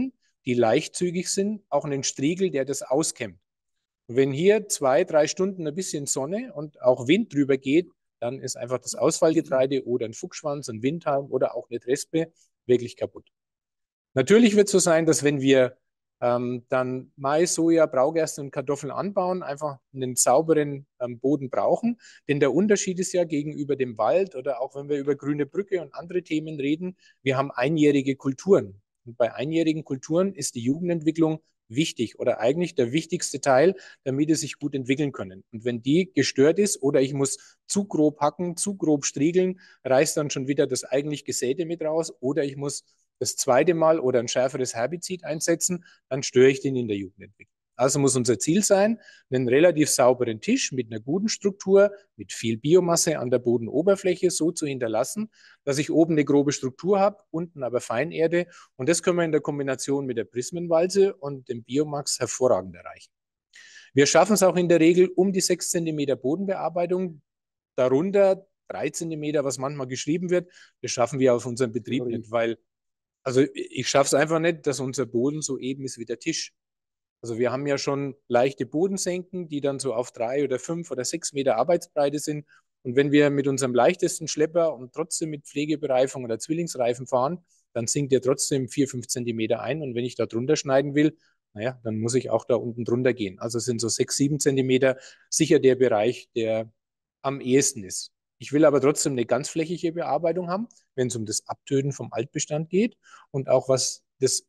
die leichtzügig sind, auch einen Striegel, der das auskämmt. Und wenn hier zwei, drei Stunden ein bisschen Sonne und auch Wind drüber geht, dann ist einfach das Ausfallgetreide oder ein Fuchsschwanz, ein Windhalm oder auch eine Trespe wirklich kaputt. Natürlich wird es so sein, dass wenn wir ähm, dann Mais, Soja, Braugerste und Kartoffeln anbauen, einfach einen sauberen ähm, Boden brauchen. Denn der Unterschied ist ja gegenüber dem Wald oder auch wenn wir über grüne Brücke und andere Themen reden, wir haben einjährige Kulturen. Und bei einjährigen Kulturen ist die Jugendentwicklung wichtig oder eigentlich der wichtigste Teil, damit sie sich gut entwickeln können. Und wenn die gestört ist oder ich muss zu grob hacken, zu grob striegeln, reißt dann schon wieder das eigentlich Gesäte mit raus oder ich muss das zweite Mal oder ein schärferes Herbizid einsetzen, dann störe ich den in der Jugendentwicklung. Also muss unser Ziel sein, einen relativ sauberen Tisch mit einer guten Struktur, mit viel Biomasse an der Bodenoberfläche so zu hinterlassen, dass ich oben eine grobe Struktur habe, unten aber Feinerde. Und das können wir in der Kombination mit der Prismenwalze und dem Biomax hervorragend erreichen. Wir schaffen es auch in der Regel um die sechs Zentimeter Bodenbearbeitung, darunter drei Zentimeter, was manchmal geschrieben wird. Das schaffen wir auf unserem Betrieb Sorry. nicht, weil also ich schaffe es einfach nicht, dass unser Boden so eben ist wie der Tisch. Also wir haben ja schon leichte Bodensenken, die dann so auf drei oder fünf oder sechs Meter Arbeitsbreite sind. Und wenn wir mit unserem leichtesten Schlepper und trotzdem mit Pflegebereifung oder Zwillingsreifen fahren, dann sinkt er trotzdem vier, fünf Zentimeter ein. Und wenn ich da drunter schneiden will, naja, dann muss ich auch da unten drunter gehen. Also sind so sechs, sieben Zentimeter sicher der Bereich, der am ehesten ist. Ich will aber trotzdem eine ganzflächige Bearbeitung haben, wenn es um das Abtöten vom Altbestand geht und auch was das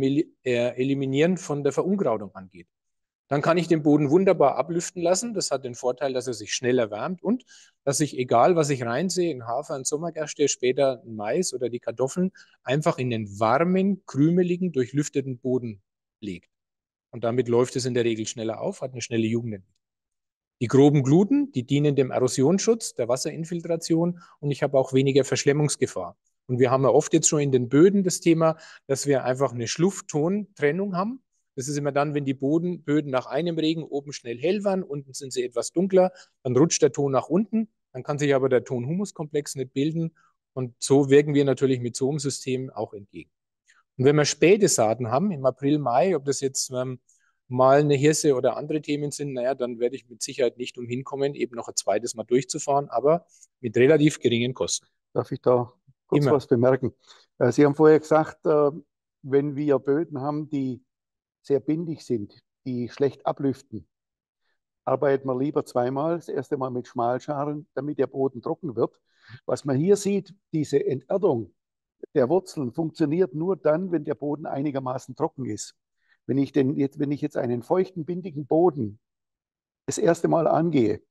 Eliminieren von der Verunkrautung angeht. Dann kann ich den Boden wunderbar ablüften lassen. Das hat den Vorteil, dass er sich schneller wärmt und dass ich, egal was ich reinsehe, in Hafer, in Sommergerste, später in Mais oder die Kartoffeln, einfach in den warmen, krümeligen, durchlüfteten Boden legt. Und damit läuft es in der Regel schneller auf, hat eine schnelle Jugendentwicklung. Die groben Gluten, die dienen dem Erosionsschutz, der Wasserinfiltration und ich habe auch weniger Verschlemmungsgefahr. Und wir haben ja oft jetzt schon in den Böden das Thema, dass wir einfach eine Schluff-Ton-Trennung haben. Das ist immer dann, wenn die Boden, Böden nach einem Regen oben schnell hell waren, unten sind sie etwas dunkler, dann rutscht der Ton nach unten, dann kann sich aber der Ton-Humus-Komplex nicht bilden und so wirken wir natürlich mit so einem System auch entgegen. Und wenn wir späte Saaten haben, im April, Mai, ob das jetzt ähm, mal eine Hirse oder andere Themen sind, naja, dann werde ich mit Sicherheit nicht umhin kommen, eben noch ein zweites Mal durchzufahren, aber mit relativ geringen Kosten. Darf ich da kurz Immer. was bemerken? Äh, Sie haben vorher gesagt, äh, wenn wir Böden haben, die sehr bindig sind, die schlecht ablüften, arbeiten wir lieber zweimal. Das erste Mal mit Schmalscharen, damit der Boden trocken wird. Was man hier sieht, diese Enterdung der Wurzeln funktioniert nur dann, wenn der Boden einigermaßen trocken ist. Wenn ich, den, jetzt, wenn ich jetzt einen feuchten, bindigen Boden das erste Mal angehe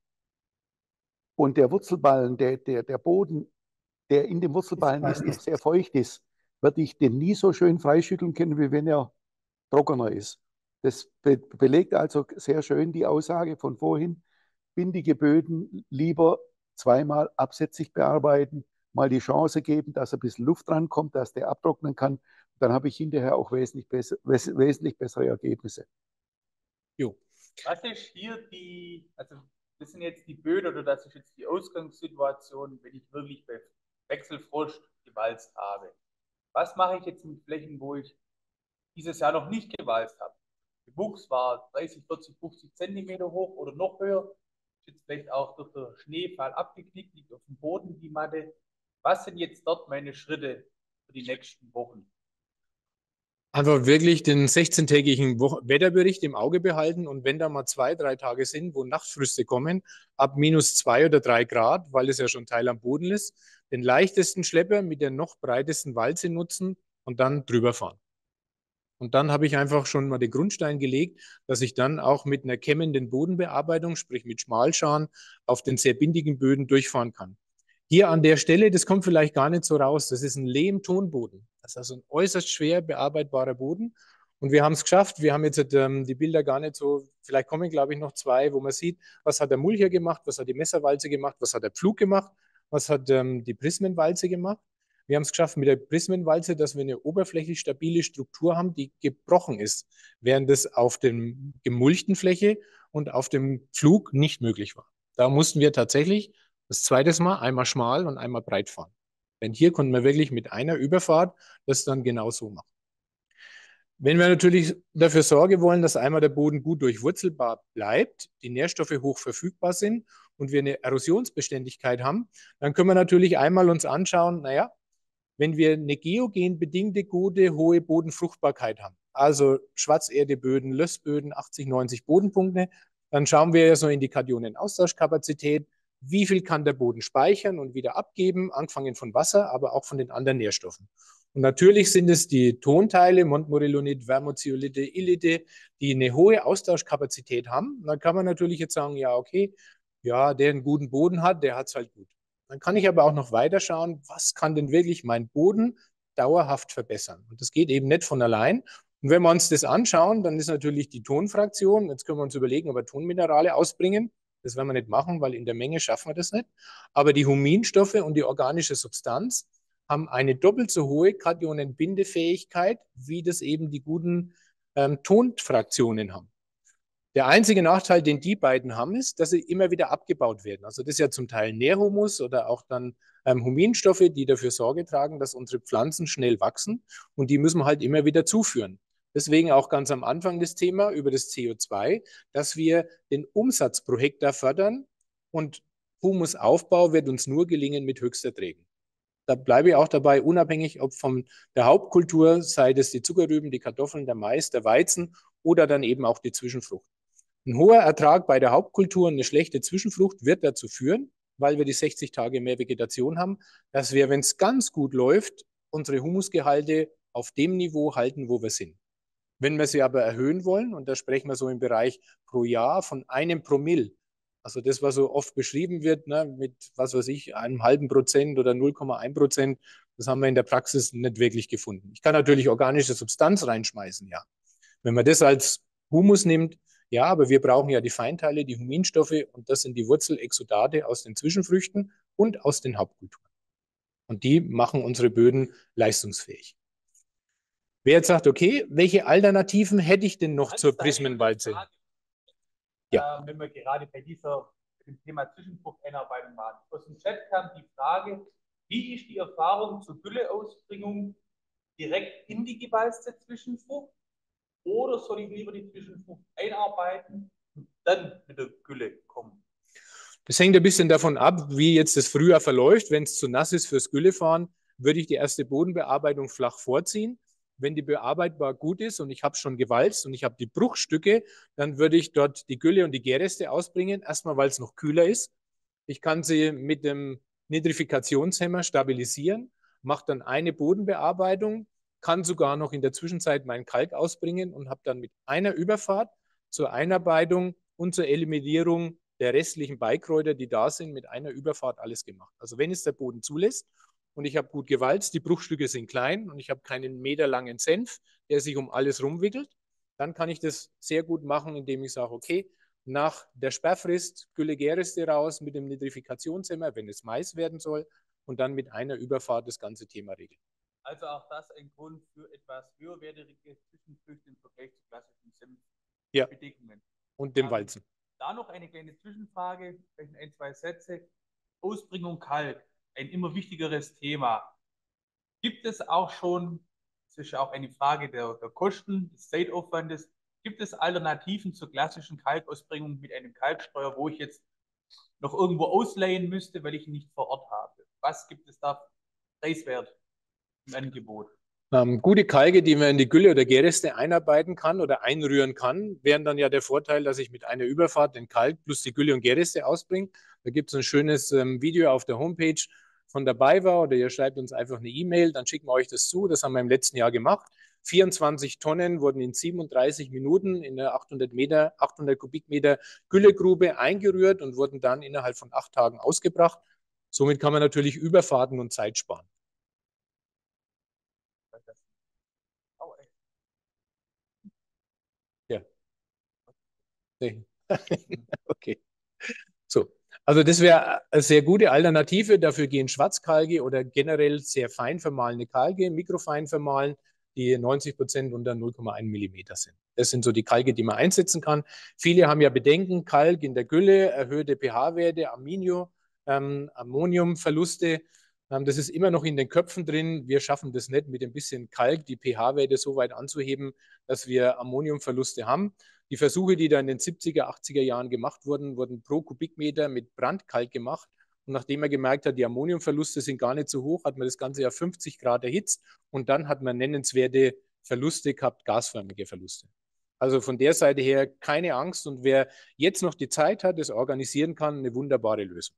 und der Wurzelballen, der, der, der Boden, der in dem Wurzelballen ist, noch sehr feucht ist, werde ich den nie so schön freischütteln können, wie wenn er trockener ist. Das be belegt also sehr schön die Aussage von vorhin, bindige Böden lieber zweimal absätzlich bearbeiten, mal die Chance geben, dass ein bisschen Luft drankommt, dass der abtrocknen kann. Dann habe ich hinterher auch wesentlich, besser, wes wesentlich bessere Ergebnisse. Jo. Was ist hier die, also das sind jetzt die Böden oder das ist jetzt die Ausgangssituation, wenn ich wirklich bei Wechselfrost gewalzt habe. Was mache ich jetzt mit Flächen, wo ich dieses Jahr noch nicht gewalzt habe? Der Wuchs war dreißig, vierzig, fünfzig Zentimeter hoch oder noch höher. Ist jetzt vielleicht auch durch den Schneefall abgeknickt, liegt auf dem Boden die Matte. Was sind jetzt dort meine Schritte für die nächsten Wochen? Einfach wirklich den sechzehntägigen Wetterbericht im Auge behalten und wenn da mal zwei, drei Tage sind, wo Nachtfröste kommen, ab minus zwei oder drei Grad, weil es ja schon Teil am Boden ist, den leichtesten Schlepper mit der noch breitesten Walze nutzen und dann drüber fahren. Und dann habe ich einfach schon mal den Grundstein gelegt, dass ich dann auch mit einer kämmenden Bodenbearbeitung, sprich mit Schmalscharen, auf den sehr bindigen Böden durchfahren kann. Hier an der Stelle, das kommt vielleicht gar nicht so raus, das ist ein Lehm-Tonboden. Das ist also ein äußerst schwer bearbeitbarer Boden. Und wir haben es geschafft. Wir haben jetzt ähm, die Bilder gar nicht so, vielleicht kommen, glaube ich, noch zwei, wo man sieht, was hat der Mulcher gemacht, was hat die Messerwalze gemacht, was hat der Pflug gemacht, was hat ähm, die Prismenwalze gemacht. Wir haben es geschafft mit der Prismenwalze, dass wir eine oberflächlich stabile Struktur haben, die gebrochen ist, während das auf der gemulchten Fläche und auf dem Pflug nicht möglich war. Da mussten wir tatsächlich das zweite Mal einmal schmal und einmal breit fahren. Denn hier konnten wir wirklich mit einer Überfahrt das dann genau so machen. Wenn wir natürlich dafür Sorge wollen, dass einmal der Boden gut durchwurzelbar bleibt, die Nährstoffe hoch verfügbar sind und wir eine Erosionsbeständigkeit haben, dann können wir natürlich einmal uns anschauen, naja, wenn wir eine geogen bedingte gute, hohe Bodenfruchtbarkeit haben, also Schwarzerdeböden, Lössböden, achtzig, neunzig Bodenpunkte, dann schauen wir ja so in die Kationenaustauschkapazität, wie viel kann der Boden speichern und wieder abgeben, angefangen von Wasser, aber auch von den anderen Nährstoffen. Und natürlich sind es die Tonteile, Montmorillonit, Vermoziolite, Illite, die eine hohe Austauschkapazität haben. Und dann kann man natürlich jetzt sagen, ja, okay, ja, der einen guten Boden hat, der hat es halt gut. Dann kann ich aber auch noch weiter schauen, was kann denn wirklich mein Boden dauerhaft verbessern. Und das geht eben nicht von allein. Und wenn wir uns das anschauen, dann ist natürlich die Tonfraktion, jetzt können wir uns überlegen, ob wir Tonminerale ausbringen. Das werden wir nicht machen, weil in der Menge schaffen wir das nicht. Aber die Huminstoffe und die organische Substanz haben eine doppelt so hohe Kationenbindefähigkeit, wie das eben die guten ähm, Tonfraktionen haben. Der einzige Nachteil, den die beiden haben, ist, dass sie immer wieder abgebaut werden. Also das ist ja zum Teil Nährhumus oder auch dann ähm, Huminstoffe, die dafür Sorge tragen, dass unsere Pflanzen schnell wachsen und die müssen wir halt immer wieder zuführen. Deswegen auch ganz am Anfang das Thema über das C O zwei, dass wir den Umsatz pro Hektar fördern und Humusaufbau wird uns nur gelingen mit Höchsterträgen. Da bleibe ich auch dabei, unabhängig ob von der Hauptkultur, sei es die Zuckerrüben, die Kartoffeln, der Mais, der Weizen oder dann eben auch die Zwischenfrucht. Ein hoher Ertrag bei der Hauptkultur und eine schlechte Zwischenfrucht wird dazu führen, weil wir die sechzig Tage mehr Vegetation haben, dass wir, wenn es ganz gut läuft, unsere Humusgehalte auf dem Niveau halten, wo wir sind. Wenn wir sie aber erhöhen wollen, und da sprechen wir so im Bereich pro Jahr von einem Promille, also das, was so oft beschrieben wird, ne, mit, was weiß ich, einem halben Prozent oder null Komma eins Prozent, das haben wir in der Praxis nicht wirklich gefunden. Ich kann natürlich organische Substanz reinschmeißen, ja. Wenn man das als Humus nimmt, ja, aber wir brauchen ja die Feinteile, die Huminstoffe, und das sind die Wurzelexudate aus den Zwischenfrüchten und aus den Hauptkulturen. Und die machen unsere Böden leistungsfähig. Wer jetzt sagt, okay, welche Alternativen hätte ich denn noch zur Prismenwalze? Ja. Äh, wenn wir gerade bei dieser dem Thema Zwischenfruchteinarbeitung waren. Aus dem Chat kam die Frage, wie ist die Erfahrung zur Gülleausbringung direkt in die gewalzte Zwischenfrucht? Oder soll ich lieber die Zwischenfrucht einarbeiten und dann mit der Gülle kommen? Das hängt ein bisschen davon ab, wie jetzt das Frühjahr verläuft. Wenn es zu nass ist fürs Güllefahren, würde ich die erste Bodenbearbeitung flach vorziehen. Wenn die bearbeitbar gut ist und ich habe schon gewalzt und ich habe die Bruchstücke, dann würde ich dort die Gülle und die Gärreste ausbringen. Erstmal, weil es noch kühler ist. Ich kann sie mit dem Nitrifikationshemmer stabilisieren, mache dann eine Bodenbearbeitung, kann sogar noch in der Zwischenzeit meinen Kalk ausbringen und habe dann mit einer Überfahrt zur Einarbeitung und zur Eliminierung der restlichen Beikräuter, die da sind, mit einer Überfahrt alles gemacht. Also wenn es der Boden zulässt und ich habe gut gewalzt, die Bruchstücke sind klein und ich habe keinen meterlangen Senf, der sich um alles rumwickelt, dann kann ich das sehr gut machen, indem ich sage, okay, nach der Sperrfrist Gülle Gärreste raus mit dem Nitrifikationshemmer, wenn es Mais werden soll, und dann mit einer Überfahrt das ganze Thema regeln. Also auch das ein Grund für etwas höherwertige Zwischenfrüchte im Vergleich zu klassischen Senfbedingungen. Ja. Und dem Walzen. Da noch eine kleine Zwischenfrage, vielleicht ein, zwei Sätze. Ausbringung Kalk, ein immer wichtigeres Thema. Gibt es auch schon, das ist ja auch eine Frage der, der Kosten, des Zeitaufwandes, gibt es Alternativen zur klassischen Kalkausbringung mit einem Kalkstreuer, wo ich jetzt noch irgendwo ausleihen müsste, weil ich ihn nicht vor Ort habe? Was gibt es da preiswert im Angebot? Ähm, gute Kalke, die man in die Gülle oder Gärreste einarbeiten kann oder einrühren kann, wären dann ja der Vorteil, dass ich mit einer Überfahrt den Kalk plus die Gülle und Gärreste ausbringe. Da gibt es ein schönes ähm, Video auf der Homepage von der BayWa oder ihr schreibt uns einfach eine E-Mail, dann schicken wir euch das zu. Das haben wir im letzten Jahr gemacht. vierundzwanzig Tonnen wurden in siebenunddreißig Minuten in eine achthundert Meter, achthundert Kubikmeter Güllegrube eingerührt und wurden dann innerhalb von acht Tagen ausgebracht. Somit kann man natürlich Überfahrten und Zeit sparen. Ja. Okay. So. Also das wäre eine sehr gute Alternative. Dafür gehen Schwarzkalke oder generell sehr fein vermahlene Kalke, mikrofein vermahlen, die neunzig Prozent unter null Komma eins Millimeter sind. Das sind so die Kalke, die man einsetzen kann. Viele haben ja Bedenken, Kalk in der Gülle, erhöhte pH-Werte, Aminio, ähm, Ammoniumverluste. Ähm, das ist immer noch in den Köpfen drin. Wir schaffen das nicht, mit ein bisschen Kalk die pH-Werte so weit anzuheben, dass wir Ammoniumverluste haben. Die Versuche, die da in den siebziger, achtziger Jahren gemacht wurden, wurden pro Kubikmeter mit Brandkalk gemacht. Und nachdem er gemerkt hat, die Ammoniumverluste sind gar nicht so hoch, hat man das Ganze auf fünfzig Grad erhitzt und dann hat man nennenswerte Verluste gehabt, gasförmige Verluste. Also von der Seite her keine Angst und wer jetzt noch die Zeit hat, das organisieren kann, eine wunderbare Lösung.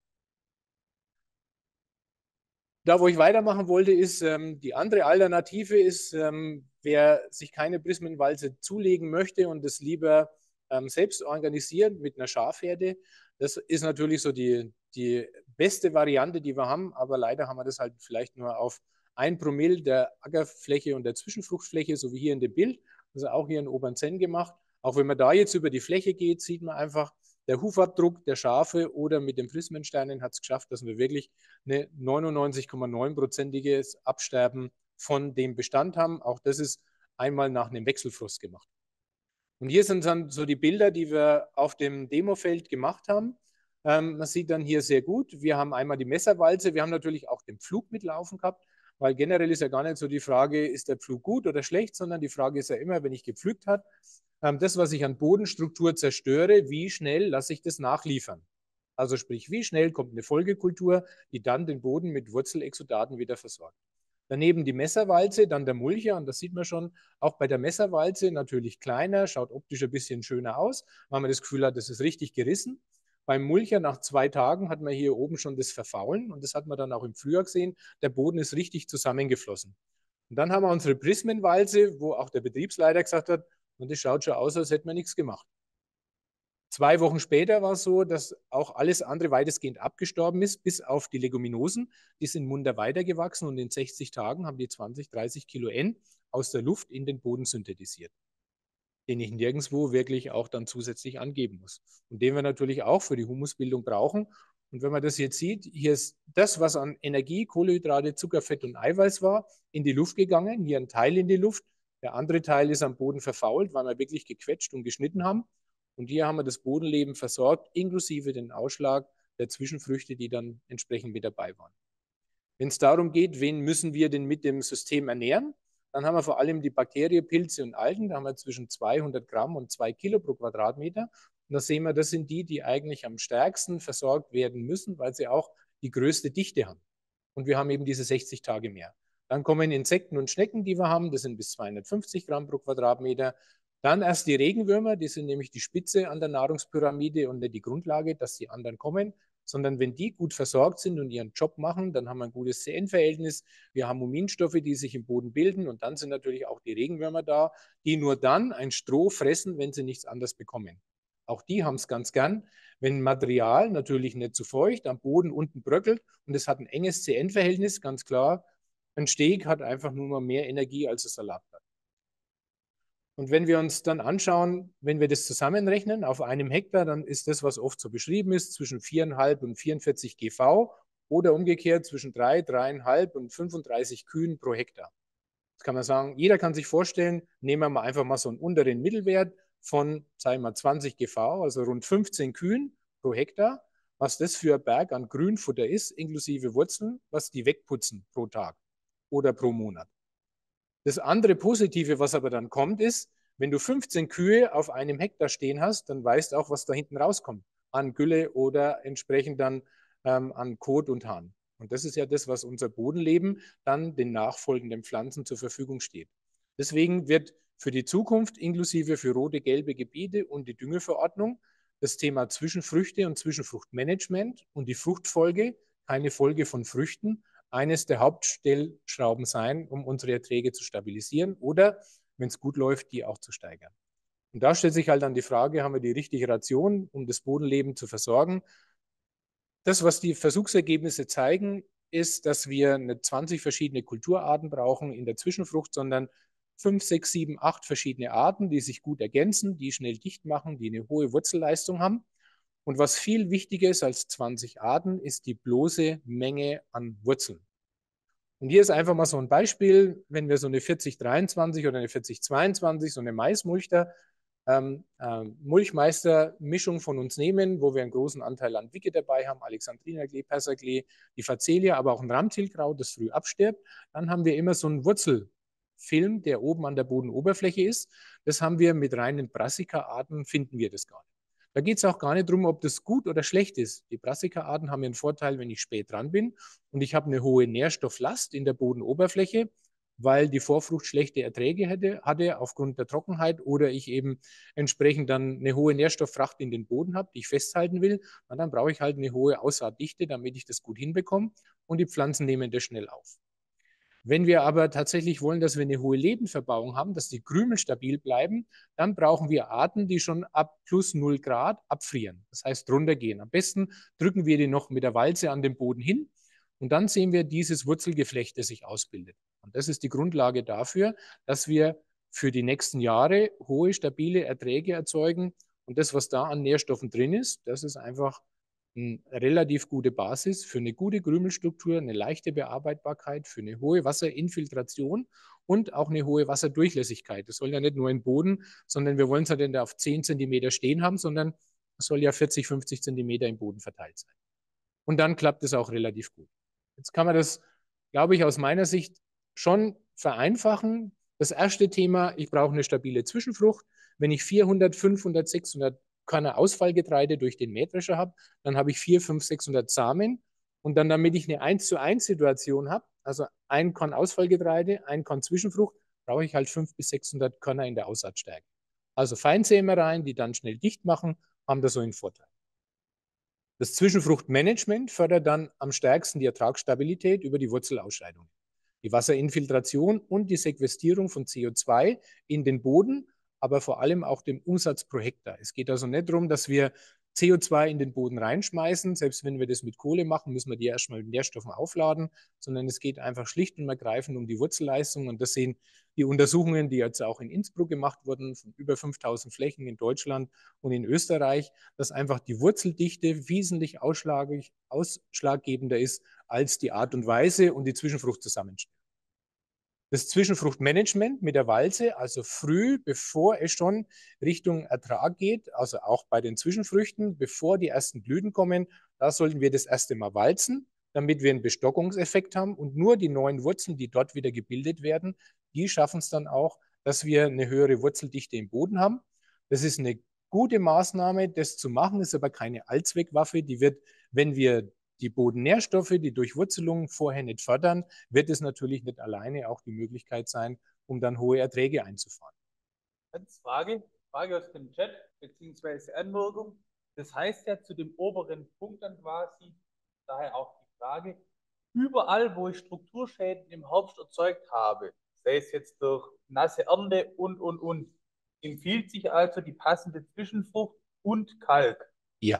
Da, wo ich weitermachen wollte, ist ähm, die andere Alternative ist, ähm, wer sich keine Prismenwalze zulegen möchte und das lieber ähm, selbst organisiert mit einer Schafherde. Das ist natürlich so die, die beste Variante, die wir haben, aber leider haben wir das halt vielleicht nur auf ein Promille der Ackerfläche und der Zwischenfruchtfläche, so wie hier in dem Bild, also auch hier in Obernsenn gemacht. Auch wenn man da jetzt über die Fläche geht, sieht man einfach, der Hufabdruck der Schafe oder mit den Prismensteinen hat es geschafft, dass wir wirklich eine neunundneunzig Komma neun-prozentiges Absterben von dem Bestand haben. Auch das ist einmal nach einem Wechselfrost gemacht. Und hier sind dann so die Bilder, die wir auf dem Demofeld gemacht haben. Ähm, man sieht dann hier sehr gut, wir haben einmal die Messerwalze, wir haben natürlich auch den Pflug mitlaufen gehabt, weil generell ist ja gar nicht so die Frage, ist der Pflug gut oder schlecht, sondern die Frage ist ja immer, wenn ich gepflügt habe, ähm, das, was ich an Bodenstruktur zerstöre, wie schnell lasse ich das nachliefern? Also sprich, wie schnell kommt eine Folgekultur, die dann den Boden mit Wurzelexudaten wieder versorgt. Daneben die Messerwalze, dann der Mulcher, und das sieht man schon, auch bei der Messerwalze natürlich kleiner, schaut optisch ein bisschen schöner aus, weil man das Gefühl hat, das ist richtig gerissen. Beim Mulcher nach zwei Tagen hat man hier oben schon das Verfaulen und das hat man dann auch im Frühjahr gesehen, der Boden ist richtig zusammengeflossen. Und dann haben wir unsere Prismenwalze, wo auch der Betriebsleiter gesagt hat, und das schaut schon aus, als hätte man nichts gemacht. Zwei Wochen später war es so, dass auch alles andere weitestgehend abgestorben ist, bis auf die Leguminosen. Die sind munter weitergewachsen und in sechzig Tagen haben die zwanzig, dreißig Kilo N aus der Luft in den Boden synthetisiert, den ich nirgendwo wirklich auch dann zusätzlich angeben muss. Und den wir natürlich auch für die Humusbildung brauchen. Und wenn man das jetzt sieht, hier ist das, was an Energie, Kohlenhydrate, Zucker, Fett und Eiweiß war, in die Luft gegangen. Hier ein Teil in die Luft. Der andere Teil ist am Boden verfault, weil wir wirklich gequetscht und geschnitten haben. Und hier haben wir das Bodenleben versorgt, inklusive den Ausschlag der Zwischenfrüchte, die dann entsprechend mit dabei waren. Wenn es darum geht, wen müssen wir denn mit dem System ernähren, dann haben wir vor allem die Bakterien, Pilze und Algen. Da haben wir zwischen zweihundert Gramm und zwei Kilo pro Quadratmeter. Und da sehen wir, das sind die, die eigentlich am stärksten versorgt werden müssen, weil sie auch die größte Dichte haben. Und wir haben eben diese sechzig Tage mehr. Dann kommen Insekten und Schnecken, die wir haben. Das sind bis zweihundertfünfzig Gramm pro Quadratmeter. Dann erst die Regenwürmer, die sind nämlich die Spitze an der Nahrungspyramide und nicht die Grundlage, dass die anderen kommen, sondern wenn die gut versorgt sind und ihren Job machen, dann haben wir ein gutes C N-Verhältnis, wir haben Huminstoffe, die sich im Boden bilden und dann sind natürlich auch die Regenwürmer da, die nur dann ein Stroh fressen, wenn sie nichts anderes bekommen. Auch die haben es ganz gern, wenn Material natürlich nicht zu feucht am Boden unten bröckelt und es hat ein enges C N-Verhältnis, ganz klar, ein Steg hat einfach nur mal mehr Energie als ein Salatblatt. Und wenn wir uns dann anschauen, wenn wir das zusammenrechnen auf einem Hektar, dann ist das, was oft so beschrieben ist, zwischen viereinhalb und vierundvierzig G V oder umgekehrt zwischen drei, dreieinhalb und fünfunddreißig Kühen pro Hektar. Das kann man sagen, jeder kann sich vorstellen, nehmen wir mal einfach mal so einen unteren Mittelwert von, sagen wir mal, zwanzig G V, also rund fünfzehn Kühen pro Hektar, was das für ein Berg an Grünfutter ist, inklusive Wurzeln, was die wegputzen pro Tag oder pro Monat. Das andere Positive, was aber dann kommt, ist, wenn du fünfzehn Kühe auf einem Hektar stehen hast, dann weißt du auch, was da hinten rauskommt an Gülle oder entsprechend dann ähm, an Kot und Hahn. Und das ist ja das, was unser Bodenleben dann den nachfolgenden Pflanzen zur Verfügung steht. Deswegen wird für die Zukunft inklusive für rote, gelbe Gebiete und die Düngeverordnung das Thema Zwischenfrüchte und Zwischenfruchtmanagement und die Fruchtfolge, keine Folge von Früchten, eines der Hauptstellschrauben sein, um unsere Erträge zu stabilisieren oder, wenn es gut läuft, die auch zu steigern. Und da stellt sich halt dann die Frage, haben wir die richtige Ration, um das Bodenleben zu versorgen? Das, was die Versuchsergebnisse zeigen, ist, dass wir nicht zwanzig verschiedene Kulturarten brauchen in der Zwischenfrucht, sondern fünf, sechs, sieben, acht verschiedene Arten, die sich gut ergänzen, die schnell dicht machen, die eine hohe Wurzelleistung haben. Und was viel wichtiger ist als zwanzig Arten, ist die bloße Menge an Wurzeln. Und hier ist einfach mal so ein Beispiel, wenn wir so eine vierzig dreiundzwanzig oder eine vierzig zweiundzwanzig, so eine Maismulch da ähm, äh, Mulchmeister-Mischung von uns nehmen, wo wir einen großen Anteil an Wicke dabei haben, Alexandrinerklee, Perserklee, die Facelia, aber auch ein Ramtilkraut, das früh abstirbt, dann haben wir immer so einen Wurzelfilm, der oben an der Bodenoberfläche ist. Das haben wir mit reinen Brassica-Arten, finden wir das gar nicht. Da geht es auch gar nicht darum, ob das gut oder schlecht ist. Die Brassica-Arten haben einen Vorteil, wenn ich spät dran bin und ich habe eine hohe Nährstofflast in der Bodenoberfläche, weil die Vorfrucht schlechte Erträge hätte, hatte aufgrund der Trockenheit oder ich eben entsprechend dann eine hohe Nährstofffracht in den Boden habe, die ich festhalten will. Und dann brauche ich halt eine hohe Aussaatdichte, damit ich das gut hinbekomme und die Pflanzen nehmen das schnell auf. Wenn wir aber tatsächlich wollen, dass wir eine hohe Lebenverbauung haben, dass die Krümel stabil bleiben, dann brauchen wir Arten, die schon ab plus null Grad abfrieren. Das heißt, runtergehen. Am besten drücken wir die noch mit der Walze an den Boden hin und dann sehen wir dieses Wurzelgeflecht, das sich ausbildet. Und das ist die Grundlage dafür, dass wir für die nächsten Jahre hohe, stabile Erträge erzeugen. Und das, was da an Nährstoffen drin ist, das ist einfach eine relativ gute Basis für eine gute Krümelstruktur, eine leichte Bearbeitbarkeit, für eine hohe Wasserinfiltration und auch eine hohe Wasserdurchlässigkeit. Das soll ja nicht nur im Boden, sondern wir wollen es ja nicht auf zehn Zentimeter stehen haben, sondern es soll ja vierzig, fünfzig Zentimeter im Boden verteilt sein. Und dann klappt es auch relativ gut. Jetzt kann man das, glaube ich, aus meiner Sicht schon vereinfachen. Das erste Thema, ich brauche eine stabile Zwischenfrucht. Wenn ich vierhundert, fünfhundert, sechshundert Körner Ausfallgetreide durch den Mähdrescher habe, dann habe ich vierhundert, fünfhundert, sechshundert Samen. Und dann, damit ich eine eins zu eins Situation habe, also ein Korn Ausfallgetreide, ein Korn Zwischenfrucht, brauche ich halt fünfhundert bis sechshundert Körner in der Aussaatstärke. Also Feinsämereien, die dann schnell dicht machen, haben da so einen Vorteil. Das Zwischenfruchtmanagement fördert dann am stärksten die Ertragsstabilität über die Wurzelausscheidung, die Wasserinfiltration und die Sequestrierung von C O zwei in den Boden, aber vor allem auch den Umsatz pro Hektar. Es geht also nicht darum, dass wir C O zwei in den Boden reinschmeißen. Selbst wenn wir das mit Kohle machen, müssen wir die erstmal mit Nährstoffen aufladen, sondern es geht einfach schlicht und ergreifend um die Wurzelleistung. Und das sehen die Untersuchungen, die jetzt auch in Innsbruck gemacht wurden, von über fünftausend Flächen in Deutschland und in Österreich, dass einfach die Wurzeldichte wesentlich ausschlaggebender ist als die Art und Weise und die Zwischenfruchtzusammenstellung. Das Zwischenfruchtmanagement mit der Walze, also früh, bevor es schon Richtung Ertrag geht, also auch bei den Zwischenfrüchten, bevor die ersten Blüten kommen, da sollten wir das erste Mal walzen, damit wir einen Bestockungseffekt haben und nur die neuen Wurzeln, die dort wieder gebildet werden, die schaffen es dann auch, dass wir eine höhere Wurzeldichte im Boden haben. Das ist eine gute Maßnahme, das zu machen, ist aber keine Allzweckwaffe, die wird, wenn wir die Bodennährstoffe, die Durchwurzelung vorher nicht fördern, wird es natürlich nicht alleine auch die Möglichkeit sein, um dann hohe Erträge einzufahren. Ganz Frage, Frage aus dem Chat, beziehungsweise Anmerkung. Das heißt ja zu dem oberen Punkt dann quasi, daher auch die Frage, überall, wo ich Strukturschäden im Herbst erzeugt habe, sei es jetzt durch nasse Ernte und, und, und, empfiehlt sich also die passende Zwischenfrucht und Kalk. Ja.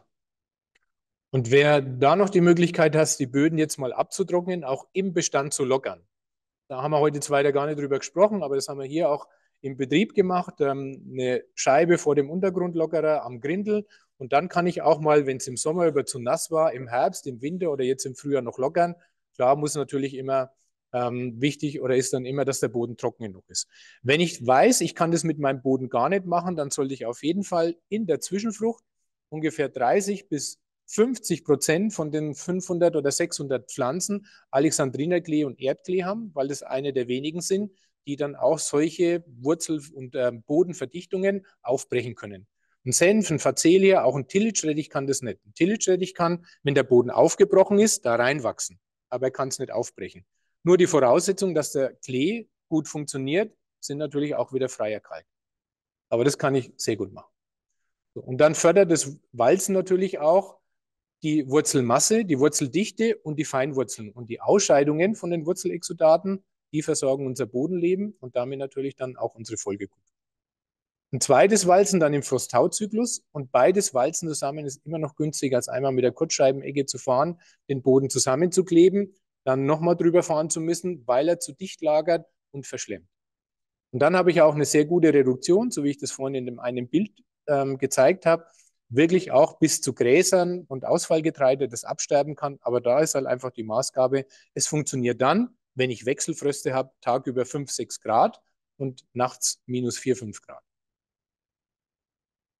Und wer da noch die Möglichkeit hat, die Böden jetzt mal abzutrocknen, auch im Bestand zu lockern. Da haben wir heute jetzt weiter gar nicht drüber gesprochen, aber das haben wir hier auch im Betrieb gemacht. Ähm, eine Scheibe vor dem Untergrundlockerer am Grindel. Und dann kann ich auch mal, wenn es im Sommer über zu nass war, im Herbst, im Winter oder jetzt im Frühjahr noch lockern. Klar muss natürlich immer ähm, wichtig oder ist dann immer, dass der Boden trocken genug ist. Wenn ich weiß, ich kann das mit meinem Boden gar nicht machen, dann sollte ich auf jeden Fall in der Zwischenfrucht ungefähr dreißig bis fünfzig Prozent von den fünfhundert oder sechshundert Pflanzen Alexandrinerklee und Erdklee haben, weil das eine der wenigen sind, die dann auch solche Wurzel- und äh, Bodenverdichtungen aufbrechen können. Ein Senf, ein Facelia, auch ein Tillage-Rettich kann das nicht. Ein Tillage-Rettich kann, wenn der Boden aufgebrochen ist, da reinwachsen, aber er kann es nicht aufbrechen. Nur die Voraussetzung, dass der Klee gut funktioniert, sind natürlich auch wieder freier Kalk. Aber das kann ich sehr gut machen. So, und dann fördert das Walzen natürlich auch die Wurzelmasse, die Wurzeldichte und die Feinwurzeln. Und die Ausscheidungen von den Wurzelexudaten, die versorgen unser Bodenleben und damit natürlich dann auch unsere Folgekultur. Ein zweites Walzen dann im Frost-Tau-Zyklus und beides Walzen zusammen ist immer noch günstiger, als einmal mit der Kurzscheibenegge zu fahren, den Boden zusammenzukleben, dann nochmal drüber fahren zu müssen, weil er zu dicht lagert und verschlemmt. Und dann habe ich auch eine sehr gute Reduktion, so wie ich das vorhin in dem einen Bild ähm, gezeigt habe, wirklich auch bis zu Gräsern und Ausfallgetreide, das absterben kann. Aber da ist halt einfach die Maßgabe, es funktioniert dann, wenn ich Wechselfröste habe, tagüber fünf, sechs Grad und nachts minus vier, fünf Grad.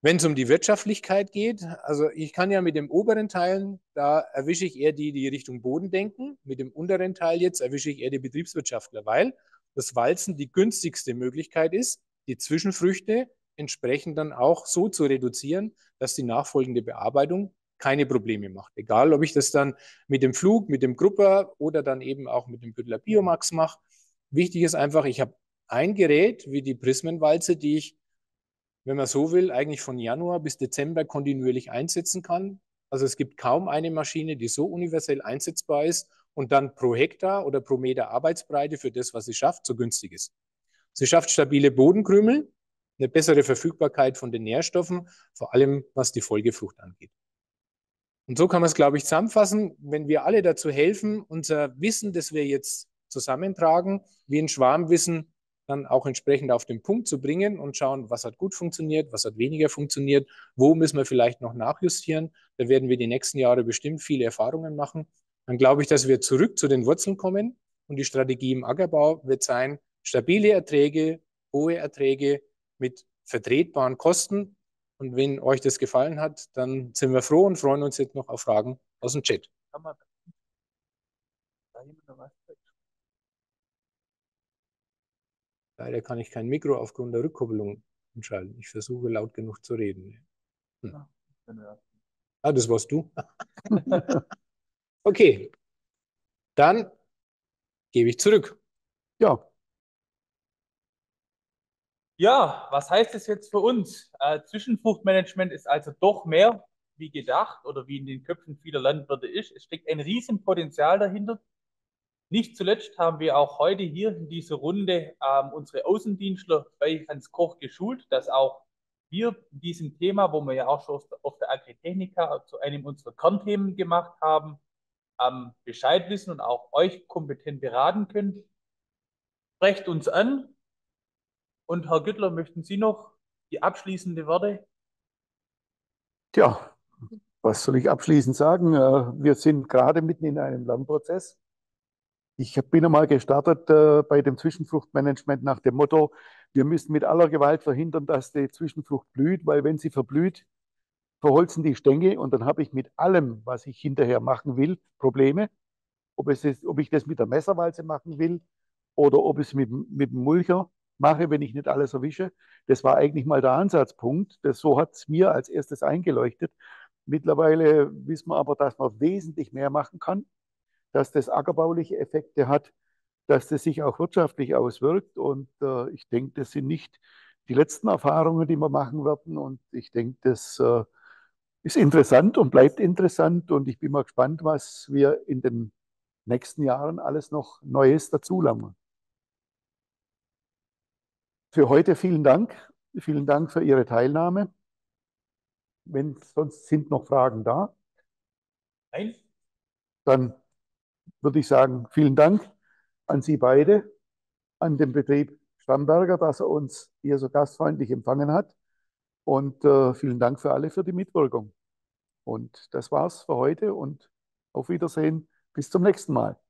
Wenn es um die Wirtschaftlichkeit geht, also ich kann ja mit dem oberen Teil, da erwische ich eher die, die Richtung Boden denken. Mit dem unteren Teil jetzt erwische ich eher die Betriebswirtschaftler, weil das Walzen die günstigste Möglichkeit ist, die Zwischenfrüchte entsprechend dann auch so zu reduzieren, dass die nachfolgende Bearbeitung keine Probleme macht. Egal, ob ich das dann mit dem Flug, mit dem Grupper oder dann eben auch mit dem Büttler Biomax mache. Wichtig ist einfach, ich habe ein Gerät wie die Prismenwalze, die ich, wenn man so will, eigentlich von Januar bis Dezember kontinuierlich einsetzen kann. Also es gibt kaum eine Maschine, die so universell einsetzbar ist und dann pro Hektar oder pro Meter Arbeitsbreite für das, was sie schafft, so günstig ist. Sie schafft stabile Bodenkrümel, eine bessere Verfügbarkeit von den Nährstoffen, vor allem was die Folgefrucht angeht. Und so kann man es, glaube ich, zusammenfassen, wenn wir alle dazu helfen, unser Wissen, das wir jetzt zusammentragen, wie ein Schwarmwissen, dann auch entsprechend auf den Punkt zu bringen und schauen, was hat gut funktioniert, was hat weniger funktioniert, wo müssen wir vielleicht noch nachjustieren. Da werden wir die nächsten Jahre bestimmt viele Erfahrungen machen. Dann glaube ich, dass wir zurück zu den Wurzeln kommen und die Strategie im Ackerbau wird sein, stabile Erträge, hohe Erträge mit vertretbaren Kosten. Und wenn euch das gefallen hat, dann sind wir froh und freuen uns jetzt noch auf Fragen aus dem Chat. Leider kann ich kein Mikro aufgrund der Rückkopplung entscheiden. Ich versuche laut genug zu reden. Hm. Ah, das warst du. Okay, dann gebe ich zurück. Ja. Ja, was heißt das jetzt für uns? Äh, Zwischenfruchtmanagement ist also doch mehr wie gedacht oder wie in den Köpfen vieler Landwirte ist. Es steckt ein Riesenpotenzial dahinter. Nicht zuletzt haben wir auch heute hier in dieser Runde ähm, unsere Außendienstler bei Hans Koch geschult, dass auch wir in diesem Thema, wo wir ja auch schon auf der Agritechnica zu einem unserer Kernthemen gemacht haben, ähm, Bescheid wissen und auch euch kompetent beraten können. Sprecht uns an. Und Herr Güttler, möchten Sie noch die abschließende Worte? Tja, was soll ich abschließend sagen? Äh, Wir sind gerade mitten in einem Lernprozess. Ich bin einmal gestartet äh, bei dem Zwischenfruchtmanagement nach dem Motto, wir müssen mit aller Gewalt verhindern, dass die Zwischenfrucht blüht, weil wenn sie verblüht, verholzen die Stängel und dann habe ich mit allem, was ich hinterher machen will, Probleme. Ob, es ist, ob ich das mit der Messerwalze machen will oder ob ich es mit, mit dem Mulcher mache, wenn ich nicht alles erwische. Das war eigentlich mal der Ansatzpunkt. Das, so hat es mir als erstes eingeleuchtet. Mittlerweile wissen wir aber, dass man wesentlich mehr machen kann, dass das ackerbauliche Effekte hat, dass das sich auch wirtschaftlich auswirkt. Und äh, ich denke, das sind nicht die letzten Erfahrungen, die wir machen werden. Und ich denke, das äh, ist interessant und bleibt interessant. Und ich bin mal gespannt, was wir in den nächsten Jahren alles noch Neues dazulernen. Für heute vielen Dank. Vielen Dank für Ihre Teilnahme. Wenn sonst sind noch Fragen da, Nein? dann würde ich sagen, vielen Dank an Sie beide, an den Betrieb Stamberger, dass er uns hier so gastfreundlich empfangen hat. Und äh, vielen Dank für alle für die Mitwirkung. Und das war's für heute und auf Wiedersehen. Bis zum nächsten Mal.